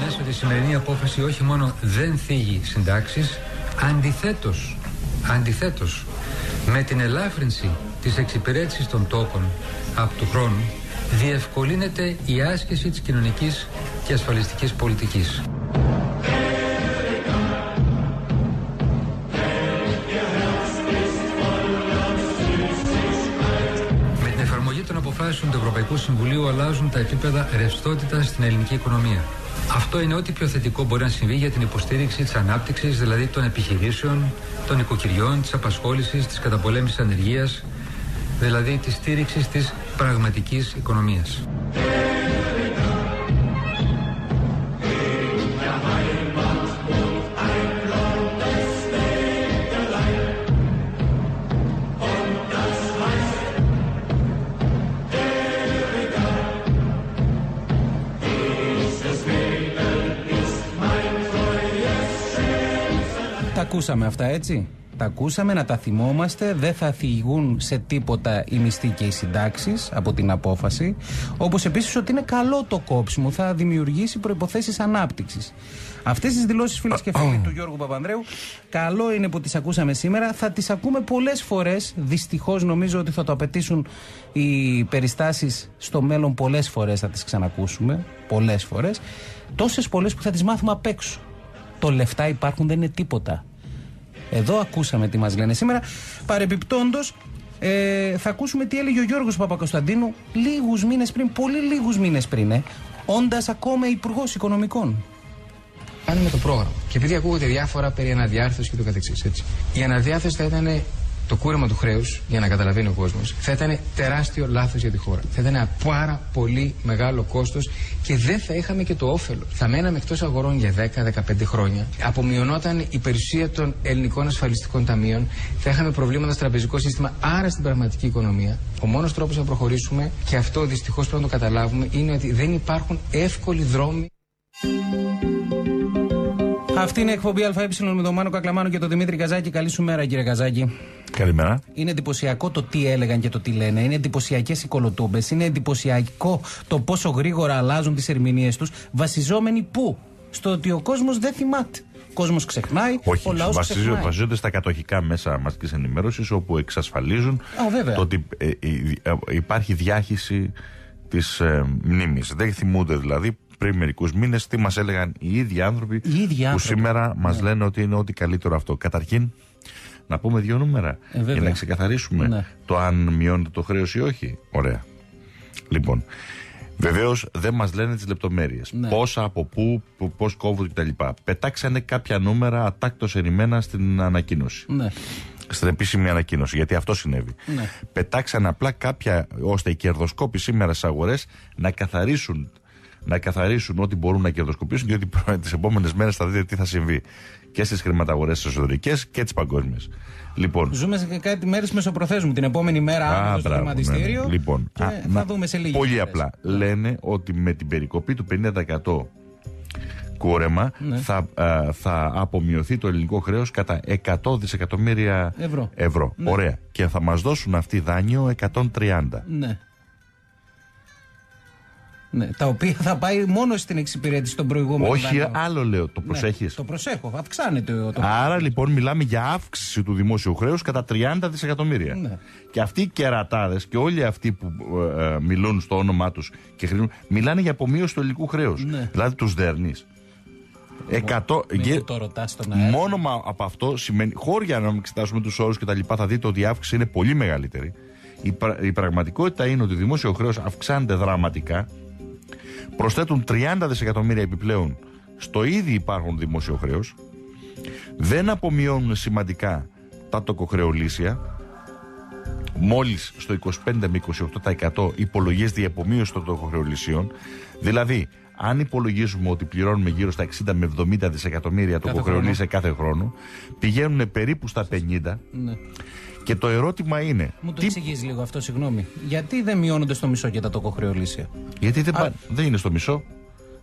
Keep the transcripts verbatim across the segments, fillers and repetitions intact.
προφανές ότι η σημερινή απόφαση όχι μόνο δεν θίγει συντάξεις, αντιθέτως, αντιθέτως, με την ελάφρυνση της εξυπηρέτησης των τόκων από του χρόνου, διευκολύνεται η άσκηση της κοινωνικής και ασφαλιστικής πολιτικής. Με την εφαρμογή των αποφάσεων του Ευρωπαϊκού Συμβουλίου αλλάζουν τα επίπεδα ρευστότητας στην ελληνική οικονομία. Αυτό είναι ό,τι πιο θετικό μπορεί να συμβεί για την υποστήριξη της ανάπτυξης, δηλαδή των επιχειρήσεων, των οικοκυριών, της απασχόλησης, της καταπολέμησης ανεργίας, δηλαδή της στήριξης της πραγματικής οικονομίας. Τα ακούσαμε αυτά, έτσι. Τα ακούσαμε, να τα θυμόμαστε. Δεν θα θυγούν σε τίποτα οι μισθοί και οι συντάξεις από την απόφαση. Όπως επίσης ότι είναι καλό το κόψιμο, θα δημιουργήσει προϋποθέσεις ανάπτυξης. Αυτές τις δηλώσεις, φίλες και φίλοι, του Γιώργου Παπανδρέου, καλό είναι που τις ακούσαμε σήμερα. Θα τις ακούμε πολλές φορές. Δυστυχώς νομίζω ότι θα το απαιτήσουν οι περιστάσεις στο μέλλον. Πολλές φορές θα τις ξανακούσουμε. Πολλές φορές. Τόσες πολλές που θα τις μάθουμε απ' έξω. Το λεφτά υπάρχουν, δεν είναι τίποτα. Εδώ ακούσαμε τι μας λένε σήμερα. Παρεπιπτόντως, ε, θα ακούσουμε τι έλεγε ο Γιώργος Παπακοσταντίνου λίγους μήνες πριν, πολύ λίγους μήνες πριν, ε, όντας ακόμα υπουργός οικονομικών. Κάνουμε το πρόγραμμα. Και επειδή ακούγονται διάφορα περί αναδιάρθρωσης και το καθεξής, έτσι. Η αναδιάρθρωση θα ήταν το κούρεμα του χρέους, για να καταλαβαίνει ο κόσμος, θα ήταν τεράστιο λάθος για τη χώρα. Θα ήταν ένα πάρα πολύ μεγάλο κόστος και δεν θα είχαμε και το όφελος. Θα μέναμε εκτός αγορών για δέκα με δεκαπέντε χρόνια. Απομειωνόταν η περιουσία των ελληνικών ασφαλιστικών ταμείων. Θα είχαμε προβλήματα στο τραπεζικό σύστημα, άρα στην πραγματική οικονομία. Ο μόνος τρόπος να προχωρήσουμε, και αυτό δυστυχώς πρέπει να το καταλάβουμε, είναι ότι δεν υπάρχουν εύκολοι δρόμοι. Αυτή είναι η εκπομπή ΑΕ με τον Μάνο Κακλαμάνο και τον Δημήτρη Καζάκη. Καλή σου μέρα, κύριε Καζάκη. Καλημέρα. Είναι εντυπωσιακό το τι έλεγαν και το τι λένε. Είναι εντυπωσιακές οι κολοτούμπες. Είναι εντυπωσιακό το πόσο γρήγορα αλλάζουν τις ερμηνείες τους. Βασιζόμενοι πού? Στο ότι ο κόσμος δεν θυμάται. Ο κόσμος ξεχνάει. Όχι, ο λαός ξεχνάει. βασίζονται στα κατοχικά μέσα μαζικής ενημέρωσης, όπου εξασφαλίζουν Α, το ότι ε, ε, ε, υπάρχει διάχυση της ε, μνήμης. Δεν θυμούνται δηλαδή πριν μερικούς μήνες τι μας έλεγαν οι ίδιοι άνθρωποι, οι ίδιοι που άνθρωποι. σήμερα ναι. μας λένε ότι είναι ό,τι καλύτερο αυτό. Καταρχήν, να πούμε δύο νούμερα ε, για να ξεκαθαρίσουμε ναι. το αν μειώνεται το χρέος ή όχι. Ωραία. Λοιπόν, βεβαίως δεν μας λένε τις λεπτομέρειες. Ναι. Πόσα, από πού, πώς κόβονται κτλ. Πετάξανε κάποια νούμερα ατάκτως ερημένα στην ανακοίνωση. Ναι. Στην επίσημη ανακοίνωση, γιατί αυτό συνέβη. Ναι. Πετάξανε απλά κάποια, ώστε οι κερδοσκόποι σήμερα στις αγορές να καθαρίσουν, να καθαρίσουν ό,τι μπορούν να κερδοσκοπήσουν, διότι τις επόμενες μέρες θα δείτε τι θα συμβεί και στις χρηματαγορές τις εσωτερικές και τις παγκόσμιες. Λοιπόν, ζούμε σε κάτι μέρες μεσοπροθέσμου. Την επόμενη μέρα άμεσα στο χρηματιστήριο. Ναι, ναι. Λοιπόν, και α, θα να, δούμε σε λίγες πολύ μέρες. απλά. Λένε ότι με την περικοπή του πενήντα τοις εκατό κούρεμα ναι. θα, α, θα απομειωθεί το ελληνικό χρέος κατά εκατό δισεκατομμύρια ευρώ. ευρώ. Ναι. Ωραία. Και θα μας δώσουν αυτοί δάνειο εκατόν τριάντα. Ναι. Ναι, τα οποία θα πάει μόνο στην εξυπηρέτηση των προηγούμενων. Όχι, δανείων. άλλο λέω. Το Ναι, προσέχεις. το προσέχω. Αυξάνεται το. το... Άρα λοιπόν μιλάμε για αύξηση του δημόσιου χρέους κατά τριάντα δισεκατομμύρια. Ναι. Και αυτοί οι κερατάδες και όλοι αυτοί που ε, ε, μιλούν στο όνομά τους και χρήνουν, μιλάνε για απομείωση του ελληνικού χρέους. Ναι. Δηλαδή τους δέρνεις. Εκατό... Μην γε... μου το ρωτάς στον αέρα. Μόνο μα από αυτό σημαίνει, χώρια να εξετάσουμε τους όρους και τα λοιπά, θα δείτε ότι η αύξηση είναι πολύ μεγαλύτερη. Η, πρα... η πραγματικότητα είναι ότι το δημόσιο χρέος αυξάνεται δραματικά. Προσθέτουν τριάντα δισεκατομμύρια επιπλέον στο ήδη υπάρχον δημόσιο χρέος. Δεν απομειώνουν σημαντικά τα τοκοχρεωλήσια. Μόλις στο είκοσι πέντε με είκοσι οκτώ τοις εκατό υπολογίζεται η απομείωση των τοκοχρεωλησίων. Δηλαδή, αν υπολογίζουμε ότι πληρώνουμε γύρω στα εξήντα με εβδομήντα δισεκατομμύρια τοκοχρεωλήσια κάθε χρόνο, πηγαίνουν περίπου στα πενήντα. Ναι. Και το ερώτημα είναι. Μου το τι... εξηγείς λίγο αυτό, συγγνώμη. Γιατί δεν μειώνονται στο μισό και τα τοκοχρεωλήσια? Γιατί δεν, Α... πα... δεν είναι στο μισό.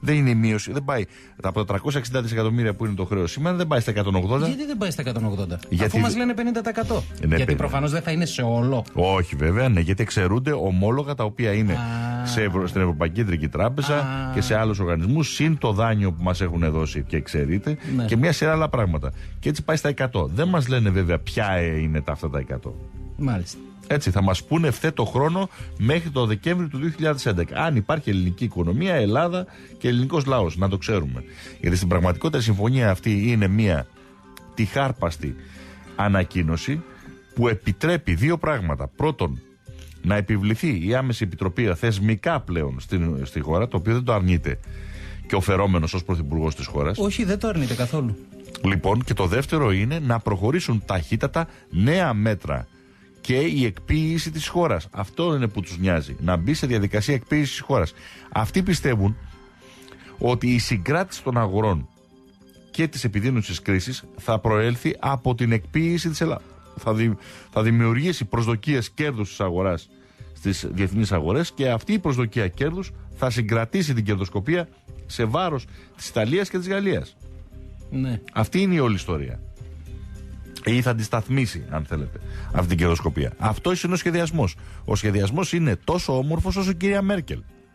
Δεν είναι η μείωση. Δεν πάει. Από τα τριακόσια εξήντα δισεκατομμύρια που είναι το χρέος σήμερα δεν πάει στα εκατόν ογδόντα. Γιατί δεν πάει στα εκατόν ογδόντα, γιατί... αφού μας λένε πενήντα τοις εκατό. Ναι, γιατί προφανώς δεν θα είναι σε όλο. Όχι, βέβαια, ναι, γιατί εξαιρούνται ομόλογα τα οποία είναι σε Ευρω... στην Ευρωπαϊκή Κεντρική Τράπεζα Α. και σε άλλους οργανισμούς, συν το δάνειο που μας έχουν δώσει και εξαιρείται ναι. και μια σειρά άλλα πράγματα. Και έτσι πάει στα εκατό. Δεν μας λένε βέβαια ποια είναι τα αυτά τα εκατό. Μάλιστα. Έτσι, θα μας πούνε ευθέτω χρόνο μέχρι το Δεκέμβριο του δύο χιλιάδες έντεκα. Αν υπάρχει ελληνική οικονομία, Ελλάδα και ελληνικός λαός, να το ξέρουμε. Γιατί στην πραγματικότητα η συμφωνία αυτή είναι μια τυχάρπαστη ανακοίνωση που επιτρέπει δύο πράγματα. Πρώτον, να επιβληθεί η άμεση επιτροπή θεσμικά πλέον στην, στη χώρα, το οποίο δεν το αρνείται και ο φερόμενος ως πρωθυπουργός της χώρας. Όχι, δεν το αρνείται καθόλου. Λοιπόν, και το δεύτερο είναι να προχωρήσουν ταχύτατα νέα μέτρα και η εκποίηση της χώρας. Αυτό είναι που τους νοιάζει. Να μπει σε διαδικασία εκποίησης της χώρας. Αυτοί πιστεύουν ότι η συγκράτηση των αγορών και της επιδείνωσης της κρίσης θα προέλθει από την εκποίηση της Ελλάδα. Θα, δη, θα δημιουργήσει προσδοκίες κέρδους της αγοράς στις διεθνείς αγορές και αυτή η προσδοκία κέρδους θα συγκρατήσει την κερδοσκοπία σε βάρος της Ιταλίας και της Γαλλίας. Ναι. Αυτή είναι η όλη ιστορία. Ή θα αντισταθμίσει, αν θέλετε, αυτή την κερδοσκοπία. Αυτό είναι ο σχεδιασμός. Ο σχεδιασμός είναι τόσο όμορφος όσο η κυρία Μέρκελ.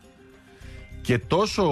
Και τόσο,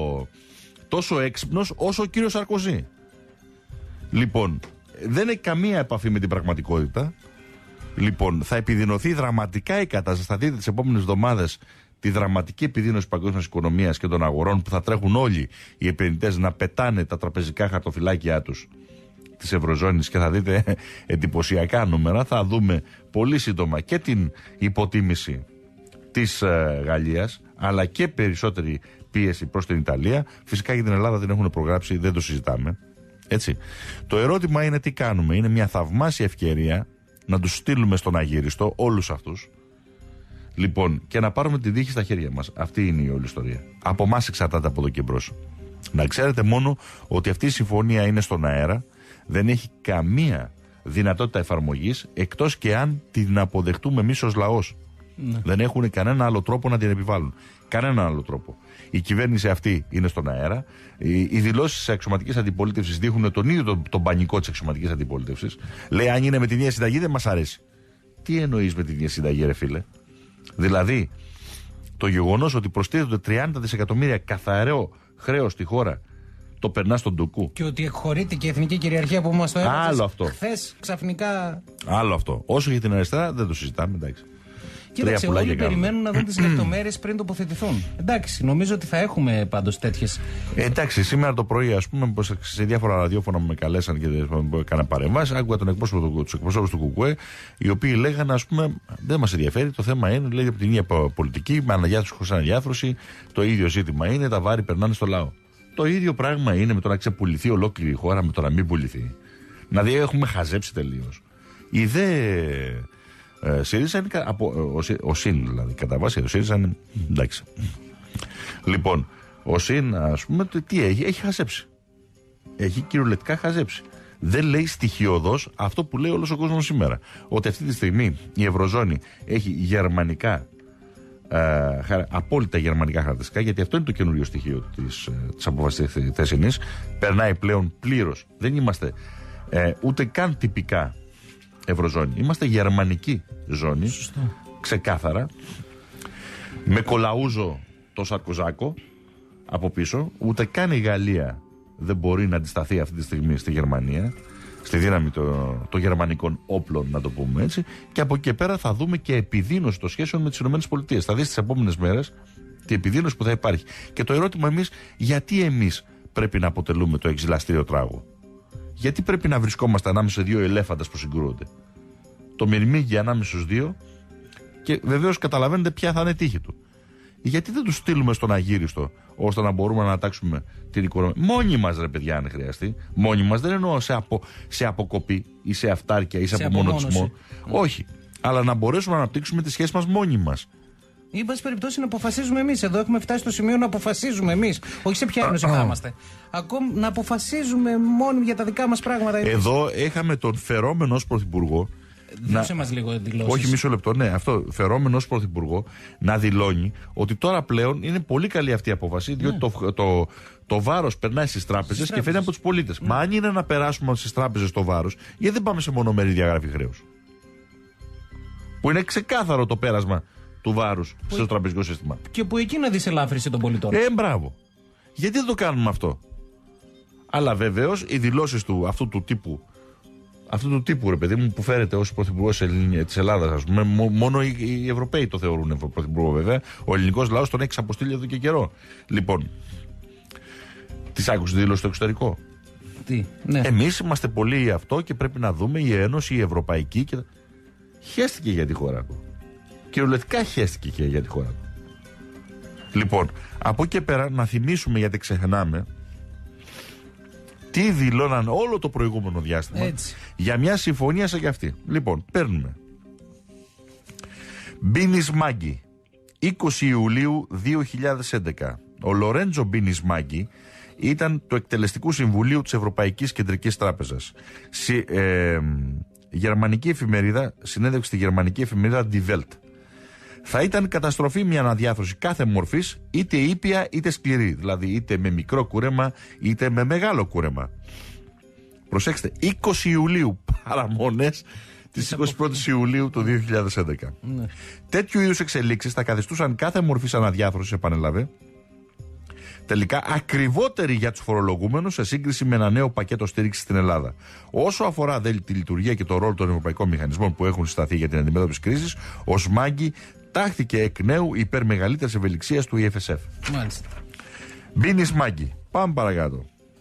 τόσο έξυπνος όσο ο κύριος Σαρκοζή. Λοιπόν, δεν έχει καμία επαφή με την πραγματικότητα. Λοιπόν, θα επιδεινωθεί δραματικά η κατάσταση. Θα δείτε τις επόμενες εβδομάδες τη δραματική επιδείνωση της παγκόσμιας οικονομίας και των αγορών που θα τρέχουν όλοι οι επενδυτές να πετάνε τα τραπεζικά χαρτοφυλάκια τους της Ευρωζώνης και θα δείτε εντυπωσιακά νούμερα. Θα δούμε πολύ σύντομα και την υποτίμηση της ε, Γαλλίας, αλλά και περισσότερη πίεση προς την Ιταλία. Φυσικά για την Ελλάδα την έχουν προγράψει, δεν το συζητάμε. Έτσι. Το ερώτημα είναι τι κάνουμε. Είναι μια θαυμάσια ευκαιρία να τους στείλουμε στον αγύριστο όλους αυτούς. Λοιπόν, και να πάρουμε τη δίχη στα χέρια μας. Αυτή είναι η όλη ιστορία. Από εμάς εξαρτάται από εδώ και μπρος. Να ξέρετε μόνο ότι αυτή η συμφωνία είναι στον αέρα. Δεν έχει καμία δυνατότητα εφαρμογής εκτός και αν την αποδεχτούμε εμείς ως λαός. Ναι. Δεν έχουν κανένα άλλο τρόπο να την επιβάλλουν. Κανένα άλλο τρόπο. Η κυβέρνηση αυτή είναι στον αέρα. Οι, οι δηλώσεις της αξιωματικής αντιπολίτευσης δείχνουν τον ίδιο τον, τον πανικό της αξιωματικής αντιπολίτευσης. Λέει, αν είναι με την ίδια συνταγή δεν μας αρέσει. Τι εννοείς με την ίδια συνταγή, ρε φίλε? Δηλαδή, το γεγονός ότι προστίθενται τριάντα δισεκατομμύρια καθαρό χρέος στη χώρα, το περνά στον ντουκού. Και ότι εκχωρείται και η εθνική κυριαρχία που μας το έπαιξε. Άλλο αυτό. Χθες ξαφνικά. Άλλο αυτό. Όσο για την αριστερά δεν το συζητάμε, εντάξει. Κοίταξε, όλοι περιμένουν να δουν τις λεπτομέρειες πριν τοποθετηθούν. Εντάξει, νομίζω ότι θα έχουμε πάντως τέτοιες. Ε, εντάξει, σήμερα το πρωί, ας πούμε, σε διάφορα ραδιόφωνα με καλέσαν και έκανα παρεμβάσεις. Άκουγα τον εκπρόσωπο του εκπροσώπου του Κουκουέ, οι οποίοι λέγανε, ας πούμε, δεν μας ενδιαφέρει. Το θέμα είναι, λέει, από την ίδια πολιτική, με αναδιάθρωση χωρίς αναδιάθρωση. Το ίδιο ζήτημα είναι, τα βάρη περνάνε στο λαό. Το ίδιο πράγμα είναι με το να ξεπουληθεί ολόκληρη η χώρα, με το να μην πουληθεί. Δηλαδή, έχουμε χαζέψει τελείως. Η δε. Ε, ΣΥΡΙΖΑ είναι από, ο, ο ΣΥΝ δηλαδή κατά βάση, ο ΣΥΡΙΖΑ είναι εντάξει. Λοιπόν, ο ΣΥΝ, ας πούμε, τι έχει, έχει χαζέψει. Έχει κυριολεκτικά χαζέψει. Δεν λέει στοιχειοδός αυτό που λέει όλος ο κόσμος σήμερα. Ότι αυτή τη στιγμή η Ευρωζώνη έχει γερμανικά, ε, απόλυτα γερμανικά χαρακτηριστικά, γιατί αυτό είναι το καινούριο στοιχείο της, της απόφασης της θεσινής. Περνάει πλέον πλήρως. Δεν είμαστε ε, ούτε καν τυπικά Ευρωζώνη. Είμαστε γερμανική ζώνη. Σωστό. Ξεκάθαρα. Με κολαούζο το Σαρκοζάκο από πίσω. Ούτε καν η Γαλλία δεν μπορεί να αντισταθεί αυτή τη στιγμή στη Γερμανία. Στη δύναμη των το γερμανικών όπλων, να το πούμε έτσι. Και από εκεί και πέρα θα δούμε και επιδείνωση των σχέσεων με τις ΗΠΑ. Θα δεις τις επόμενες μέρες την επιδείνωση που θα υπάρχει. Και το ερώτημα εμείς, γιατί εμείς πρέπει να αποτελούμε το εξυλαστήριο τράγο? Γιατί πρέπει να βρισκόμαστε ανάμεσα σε δύο ελέφαντες που συγκρούονται? Το μυρμήγκι ανάμεσα στους δύο, και βεβαίως καταλαβαίνετε ποια θα είναι η τύχη του. Γιατί δεν τους στείλουμε στον αγύριστο, ώστε να μπορούμε να ανατάξουμε την οικονομία? Μόνοι μας, ρε παιδιά, αν χρειαστεί. Μόνοι μας, δεν εννοώ σε, απο, σε αποκοπή ή σε αυτάρκεια ή σε, σε απομονωτισμό. Όχι. Αλλά να μπορέσουμε να αναπτύξουμε τις σχέσεις μας μόνοι μας. Ή, εν πάση περιπτώσει, να αποφασίζουμε εμείς. Εδώ έχουμε φτάσει στο σημείο να αποφασίζουμε εμείς. Όχι σε ποια ένωση θα είμαστε. Ακόμη να αποφασίζουμε μόνοι για τα δικά μας πράγματα. Εδώ είχαμε τον φερόμενο ως πρωθυπουργό Δώσε μας λίγο δηλώσεις. Όχι, μισό λεπτό. Ναι, αυτό φερόμενο ως πρωθυπουργό να δηλώνει ότι τώρα πλέον είναι πολύ καλή αυτή η απόφαση, διότι ναι. το, το, το βάρος περνάει στις τράπεζες και φαίνεται από τους πολίτες. Ναι. Μα αν είναι να περάσουμε στις τράπεζες το βάρος, γιατί δεν πάμε σε μονομερή διαγραφή χρέους? Που είναι ξεκάθαρο το πέρασμα του βάρους που... στο τραπεζικό σύστημα. Και που εκεί να δεις ελάφρυνση των πολιτών. Ε, μπράβο. Γιατί δεν το κάνουμε αυτό? Αλλά βεβαίως οι δηλώσεις του αυτού του τύπου, αυτού του τύπου, ρε παιδί μου, που φέρεται ως πρωθυπουργός της Ελλάδας, ας πούμε, μόνο οι, οι Ευρωπαίοι το θεωρούν πρωθυπουργό, βέβαια. Ο ελληνικός λαός τον έχει ξαποστείλει εδώ και καιρό. Λοιπόν, τις άκουσες τη δήλωση στο εξωτερικό? Τι, ναι. Εμείς είμαστε πολύ αυτό και πρέπει να δούμε η Ένωση, η Ευρωπαϊκή. Και... χέστηκε για τη χώρα του. Κυριολεκτικά χέστηκε και για τη χώρα του. Λοιπόν, από εκεί πέρα να θυμίσουμε, γιατί ξεχνάμε, τι δηλώναν όλο το προηγούμενο διάστημα. Έτσι. Για μια συμφωνία σαν και αυτή. Λοιπόν, παίρνουμε Μπίνις Μάγκη, είκοσι Ιουλίου δύο χιλιάδες έντεκα. Ο Λορέντζο Μπίνις Μάγκη ήταν του εκτελεστικού συμβουλίου της Ευρωπαϊκής Κεντρικής Τράπεζας. Συ, ε, γερμανική εφημερίδα, συνέντευξη στη γερμανική εφημερίδα Die Welt. Θα ήταν καταστροφή μια αναδιάθρωση κάθε μορφής, είτε ήπια είτε σκληρή. Δηλαδή είτε με μικρό κούρεμα είτε με μεγάλο κούρεμα. Προσέξτε, είκοσι Ιουλίου, παραμονές της εικοστή πρώτη Ιουλίου του δύο χιλιάδες έντεκα. Ναι. Τέτοιου είδους εξελίξεις θα καθιστούσαν κάθε μορφής αναδιάθρωσης, επανέλαβε, τελικά ακριβότερη για τους φορολογούμενους σε σύγκριση με ένα νέο πακέτο στήριξης στην Ελλάδα. Όσο αφορά δε τη λειτουργία και το ρόλο των ευρωπαϊκών μηχανισμών που έχουν συσταθεί για την αντιμετώπιση κρίσης, ο Σμάγκη τάχθηκε εκ νέου υπέρ μεγαλύτερης ευελιξίας του ι εφ ες εφ. Μάλιστα. Μπίνις Μάγκη. Πάμε παρακάτω.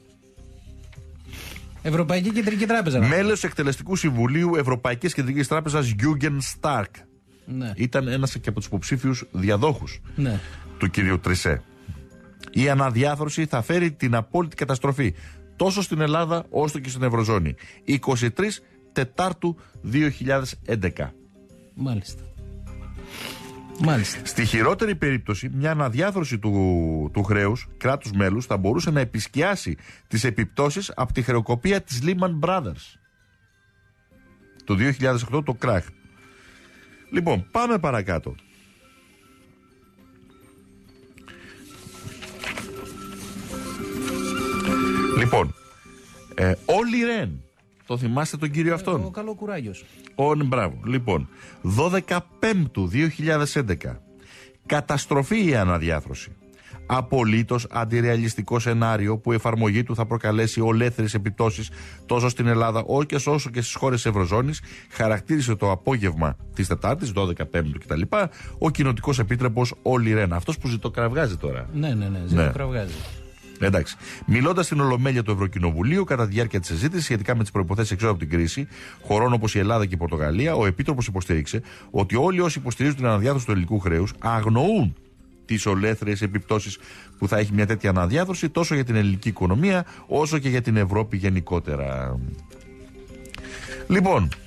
Ευρωπαϊκή Κεντρική Τράπεζα. Μέλος εκτελεστικού συμβουλίου Ευρωπαϊκής Κεντρικής Τράπεζας Γιούγκεν Στάρκ. Ναι. Ήταν ένας και από τους υποψήφιους διαδόχους ναι. του κυρίου Τρισέ. Η αναδιάθρωση θα φέρει την απόλυτη καταστροφή τόσο στην Ελλάδα όσο και στην Ευρωζώνη. εικοστή τρίτη Τετάρτου δύο χιλιάδες έντεκα. Μάλιστα. Μάλιστα. Στη χειρότερη περίπτωση, μια αναδιάθρωση του, του χρέους κράτους μέλους θα μπορούσε να επισκιάσει τις επιπτώσεις από τη χρεοκοπία της Lehman Brothers το δύο χιλιάδες οκτώ, το κράχ. Λοιπόν, πάμε παρακάτω. Λοιπόν, ε, Όλι Ρεν, το θυμάστε τον κύριο αυτόν? Ο Καλοκουράγιος. Ο, μπράβο. Λοιπόν, δώδεκα Πέμπτου δύο χιλιάδες έντεκα. Καταστροφή η αναδιάθρωση. Απολύτως αντιρεαλιστικό σενάριο που η εφαρμογή του θα προκαλέσει ολέθριες επιπτώσεις τόσο στην Ελλάδα όσο και στις χώρες της Ευρωζώνης, χαρακτήρισε το απόγευμα της Τετάρτης, δώδεκα Πέμπτου κτλ., ο κοινοτικός επίτροπος Όλι Ρεν. Αυτός που ζητοκραυγάζει τώρα. Ναι, ναι, ναι, ζητοκραυγάζει. Ναι. Εντάξει. Μιλώντας στην Ολομέλεια του Ευρωκοινοβουλίου κατά τη διάρκεια της συζήτησης σχετικά με τις προϋποθέσεις εξόδου από την κρίση χωρών όπως η Ελλάδα και η Πορτογαλία, ο Επίτροπος υποστήριξε ότι όλοι όσοι υποστηρίζουν την αναδιάθρωση του ελληνικού χρέους αγνοούν τις ολέθριες επιπτώσεις που θα έχει μια τέτοια αναδιάθρωση τόσο για την ελληνική οικονομία όσο και για την Ευρώπη γενικότερα. Λοιπόν,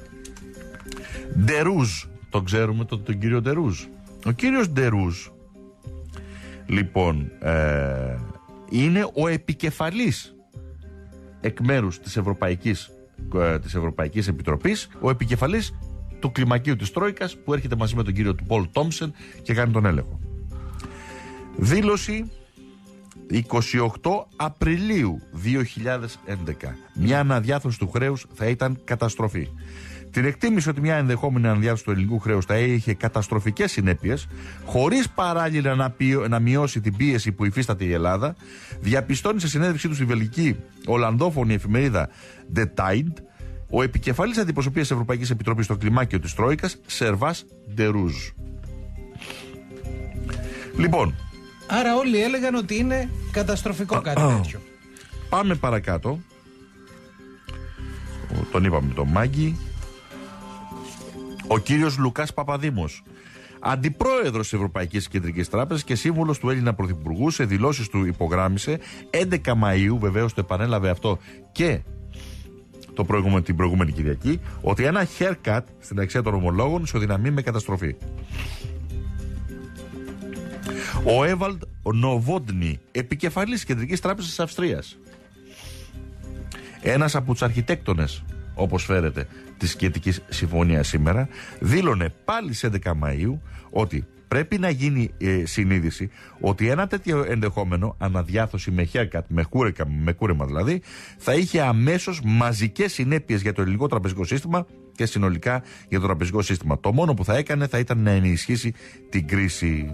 Ντερούζ, τον ξέρουμε τον, τον κύριο Ντερούζ. Ο κύριος Ντερούζ, λοιπόν, ε, είναι ο επικεφαλής εκ μέρους της Ευρωπαϊκής, ε, της Ευρωπαϊκής Επιτροπής, ο επικεφαλής του κλιμακίου της Τρόικας που έρχεται μαζί με τον κύριο του Πολ Τόμσεν και κάνει τον έλεγχο. Δήλωση εικοστή όγδοη Απριλίου δύο χιλιάδες έντεκα. Μια αναδιάθρωση του χρέους θα ήταν καταστροφή. Την εκτίμηση ότι μια ενδεχόμενη αναδιάθρωση του ελληνικού χρέους θα είχε καταστροφικές συνέπειες, χωρίς παράλληλα να, πι... να μειώσει την πίεση που υφίσταται η Ελλάδα, διαπιστώνει σε συνέντευξή του στη βελγική ολλανδόφωνη εφημερίδα The Tide ο επικεφαλής αντιπροσωπείας της Ευρωπαϊκής Επιτροπής στο κλιμάκιο της Τρόικας, Σερβάς Ντερούζ. Λοιπόν. Άρα όλοι έλεγαν ότι είναι καταστροφικό κάτι τέτοιο. Πάμε παρακάτω. Τον είπαμε τον Μάγκη. Ο κύριος Λουκάς Παπαδήμος, αντιπρόεδρος της Ευρωπαϊκής Κεντρικής Τράπεζας και σύμβουλος του Έλληνα Πρωθυπουργού, σε δηλώσεις του υπογράμμισε έντεκα Μαΐου, βεβαίως το επανέλαβε αυτό και το προηγούμενο, την προηγούμενη Κυριακή, ότι ένα haircut στην αξία των ομολόγων ισοδυναμεί με καταστροφή. Ο Έβαλντ Νοβόντνι, επικεφαλής Κεντρικής Τράπεζας της Αυστρίας, ένας από τους αρχιτέκτονες όπως φέρεται, της σχετικής συμφωνίας σήμερα, δήλωνε πάλι στις έντεκα Μαΐου ότι πρέπει να γίνει ε, συνείδηση ότι ένα τέτοιο ενδεχόμενο αναδιάθρωση με haircut, με κούρεμα, με κούρεμα δηλαδή, θα είχε αμέσως μαζικές συνέπειες για το ελληνικό τραπεζικό σύστημα και συνολικά για το τραπεζικό σύστημα. Το μόνο που θα έκανε θα ήταν να ενισχύσει την κρίση.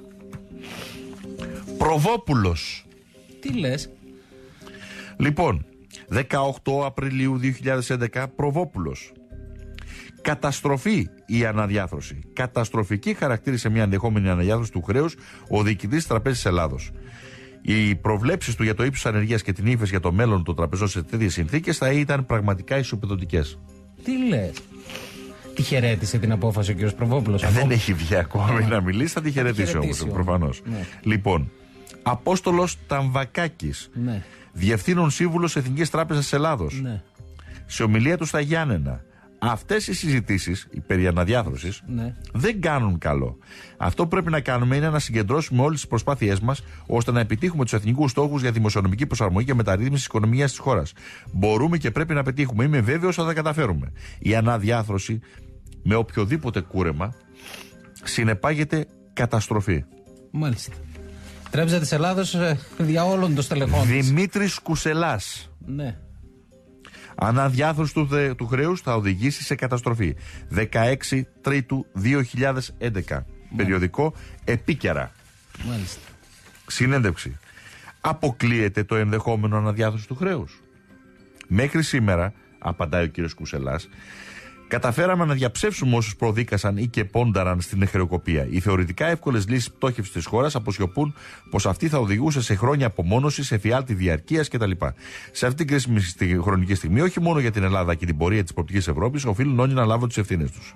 Προβόπουλος. Τι λες? Λοιπόν, δεκαοκτώ Απριλίου δύο χιλιάδες έντεκα, Προβόπουλος. Καταστροφή η αναδιάθρωση. Καταστροφική χαρακτήρισε μια ενδεχόμενη αναδιάθρωση του χρέους ο διοικητής της Τραπέζης Ελλάδος. Οι προβλέψεις του για το ύψος ανεργίας και την ύφεση για το μέλλον των τραπεζών σε τέτοιες συνθήκες θα ήταν πραγματικά ισοπεδωτικές. Τι λες? Τη χαιρέτησε την απόφαση ο κ. Προβόπουλος? Ε, δεν έχει βγει ακόμη να μιλήσει, θα τη χαιρετήσει όμως, προφανώς. Ναι. Λοιπόν, Απόστολος Ταμβακάκης, Ναι. Διευθύνων Σύμβουλος Εθνικής Τράπεζας Ελλάδος, Ναι. σε ομιλία του στα Γιάννενα. Αυτές οι συζητήσεις περί αναδιάθρωσης Ναι. δεν κάνουν καλό. Αυτό που πρέπει να κάνουμε είναι να συγκεντρώσουμε όλες τις προσπάθειές μας ώστε να επιτύχουμε τους εθνικούς στόχους για δημοσιονομική προσαρμογή και μεταρρύθμιση της οικονομίας της χώρας. Μπορούμε και πρέπει να πετύχουμε. Είμαι βέβαιος ότι θα τα καταφέρουμε. Η αναδιάθρωση με οποιοδήποτε κούρεμα συνεπάγεται καταστροφή. Μάλιστα. Τράπεζα της Ελλάδος ε, δια όλων των στελεχών της. Δημήτρης Κουσελάς. Ναι. Αναδιάθρωση του, δε, του χρέους θα οδηγήσει σε καταστροφή. δεκαέξι Τρίτου δύο χιλιάδες έντεκα. Ναι. Περιοδικό Επίκαιρα. Μάλιστα. Συνέντευξη. Αποκλείεται το ενδεχόμενο αναδιάθρωση του χρέους? Μέχρι σήμερα, απαντάει ο κύριος Κουσελάς, καταφέραμε να διαψεύσουμε όσους προδίκασαν ή και πόνταραν στην χρεοκοπία. Οι θεωρητικά εύκολες λύσεις πτώχευσης της χώρας αποσιωπούν πως αυτή θα οδηγούσε σε χρόνια απομόνωσης, εφιάλτη διαρκείας κτλ. Σε αυτή την κρίσιμη χρονική στιγμή, όχι μόνο για την Ελλάδα και την πορεία της προοπτικής Ευρώπης, οφείλουν όλοι να λάβουν τις ευθύνες τους.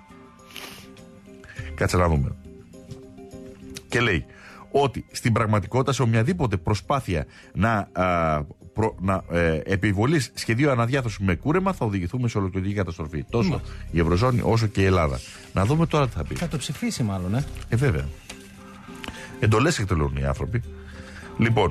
Κάτσε να δούμε. Και λέει ότι στην πραγματικότητα σε οποιαδήποτε προσπάθεια να, α, προ, να ε, επιβολής σχεδίου αναδιάθρωσης με κούρεμα θα οδηγηθούμε σε ολοκληρική καταστροφή. Τόσο Μα. η Ευρωζώνη όσο και η Ελλάδα. Να δούμε τώρα τι θα πει. Θα το ψηφίσει μάλλον, ε. Ε, βέβαια. Εντολές εκτελούν οι άνθρωποι. Λοιπόν.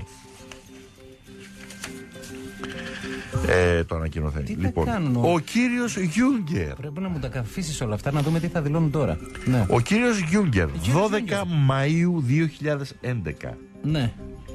Ε, το ανακοινωθέν. Λοιπόν, κάνουν, ο... ο κύριος Γιούγκερ. Πρέπει να μου τα αφήσεις όλα αυτά να δούμε τι θα δηλώνουν τώρα. Ναι. Ο κύριος Γιούγκερ, δώδεκα Μαΐου δύο χιλιάδες έντεκα. Ναι.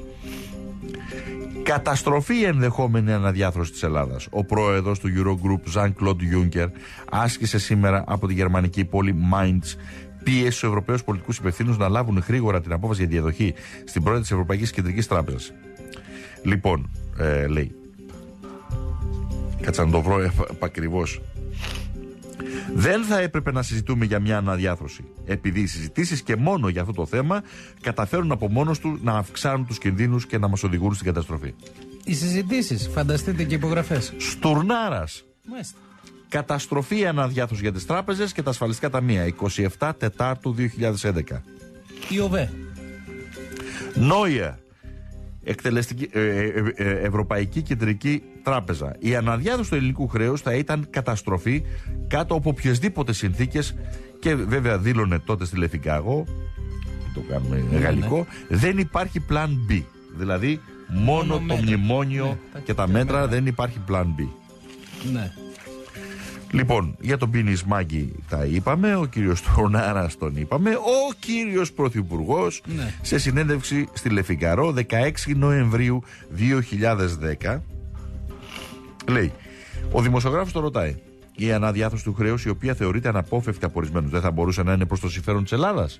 Καταστροφή ενδεχόμενη αναδιάθρωση της Ελλάδας. Ο πρόεδρος του Eurogroup, Jean-Claude Juncker, άσκησε σήμερα από τη γερμανική πόλη Mainz πίεση στους Ευρωπαίους πολιτικούς υπευθύνους να λάβουν γρήγορα την απόφαση για διαδοχή στην πρόεδρο της Ευρωπαϊκής Κεντρικής Τράπεζας. Λοιπόν, ε, λέει. Κάτσα να το βρω επακριβώς. Δεν θα έπρεπε να συζητούμε για μια αναδιάθρωση, επειδή οι συζητήσεις και μόνο για αυτό το θέμα καταφέρουν από μόνος του να αυξάνουν τους κινδύνους και να μας οδηγούν στην καταστροφή. Οι συζητήσεις, φανταστείτε και υπογραφές. Στουρνάρας. Μάλιστα. Καταστροφή αναδιάθρωση για τις τράπεζες και τα ασφαλιστικά ταμεία, εικοστή εβδόμη Τετάρτου δύο χιλιάδες έντεκα. Η ΟΒΕ. Νόια. Εκτελεστική, ε, ε, ε, Ευρωπαϊκή Κεντρική Τράπεζα. Η αναδιάθρωση του ελληνικού χρέους θα ήταν καταστροφή κάτω από οποιασδήποτε συνθήκες και βέβαια δήλωνε τότε στη Λεφικάγο, το κάνουμε ναι, γαλλικό, ναι. Δεν υπάρχει πλάν B. Δηλαδή μόνο, μόνο το μέτρα. Μνημόνιο ναι, και τα μέτρα, μέτρα δεν υπάρχει πλάν B. Ναι. Λοιπόν, για τον Πίνη Σμάγκη τα είπαμε, ο κύριος Τουρνάρας τον είπαμε, ο κύριος Πρωθυπουργός ναι. σε συνέντευξη στη Λεφιγκαρό δεκαέξι Νοεμβρίου δύο χιλιάδες δέκα λέει, ο δημοσιογράφος το ρωτάει, η αναδιάθρωση του χρέους η οποία θεωρείται αναπόφευκτη από ορισμένους δεν θα μπορούσε να είναι προς το συμφέρον της Ελλάδας?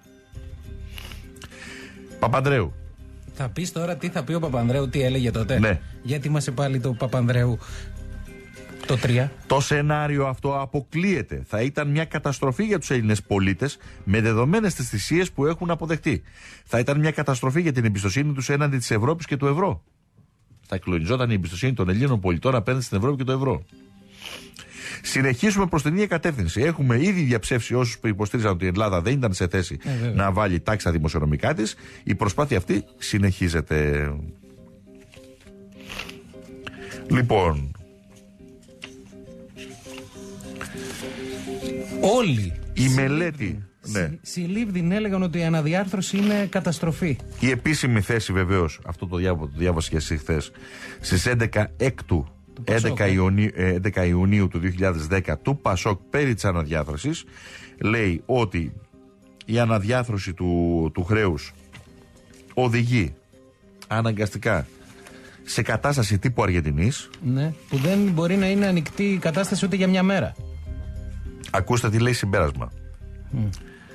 Παπανδρέου. Θα πεις τώρα τι θα πει ο Παπανδρέου, τι έλεγε τότε? Ναι. Γιατί είμαστε πάλι το Παπανδρέου το τρία. Το σενάριο αυτό αποκλείεται. Θα ήταν μια καταστροφή για τους Έλληνες πολίτες με δεδομένες τις θυσίες που έχουν αποδεχτεί. Θα ήταν μια καταστροφή για την εμπιστοσύνη τους έναντι της Ευρώπης και του ευρώ. Θα εκλογιζόταν η εμπιστοσύνη των Ελλήνων πολιτών απέναντι στην Ευρώπη και το ευρώ. Συνεχίζουμε προς την ίδια κατεύθυνση. Έχουμε ήδη διαψεύσει όσους που υποστήριζαν ότι η Ελλάδα δεν ήταν σε θέση ε, να βάλει τάξη στα δημοσιονομικά της. Η προσπάθεια αυτή συνεχίζεται. Λοιπόν. Όλοι. Η μελέτη. Ναι. Συλλήβδιν έλεγαν ότι η αναδιάρθρωση είναι καταστροφή. Η επίσημη θέση βεβαίως, αυτό το, διάβα, το διάβασα και εσύ χθες, στις έντεκα Έκτου έντεκα, ε. Ιουνίου, έντεκα Ιουνίου του δύο χιλιάδες δέκα του Πασόκ περί της αναδιάθρωσης, λέει ότι η αναδιάθρωση του, του χρέους οδηγεί αναγκαστικά σε κατάσταση τύπου Αργεντινής. Ναι, που δεν μπορεί να είναι ανοιχτή η κατάσταση ούτε για μια μέρα. Ακούστε τι λέει συμπέρασμα. Mm.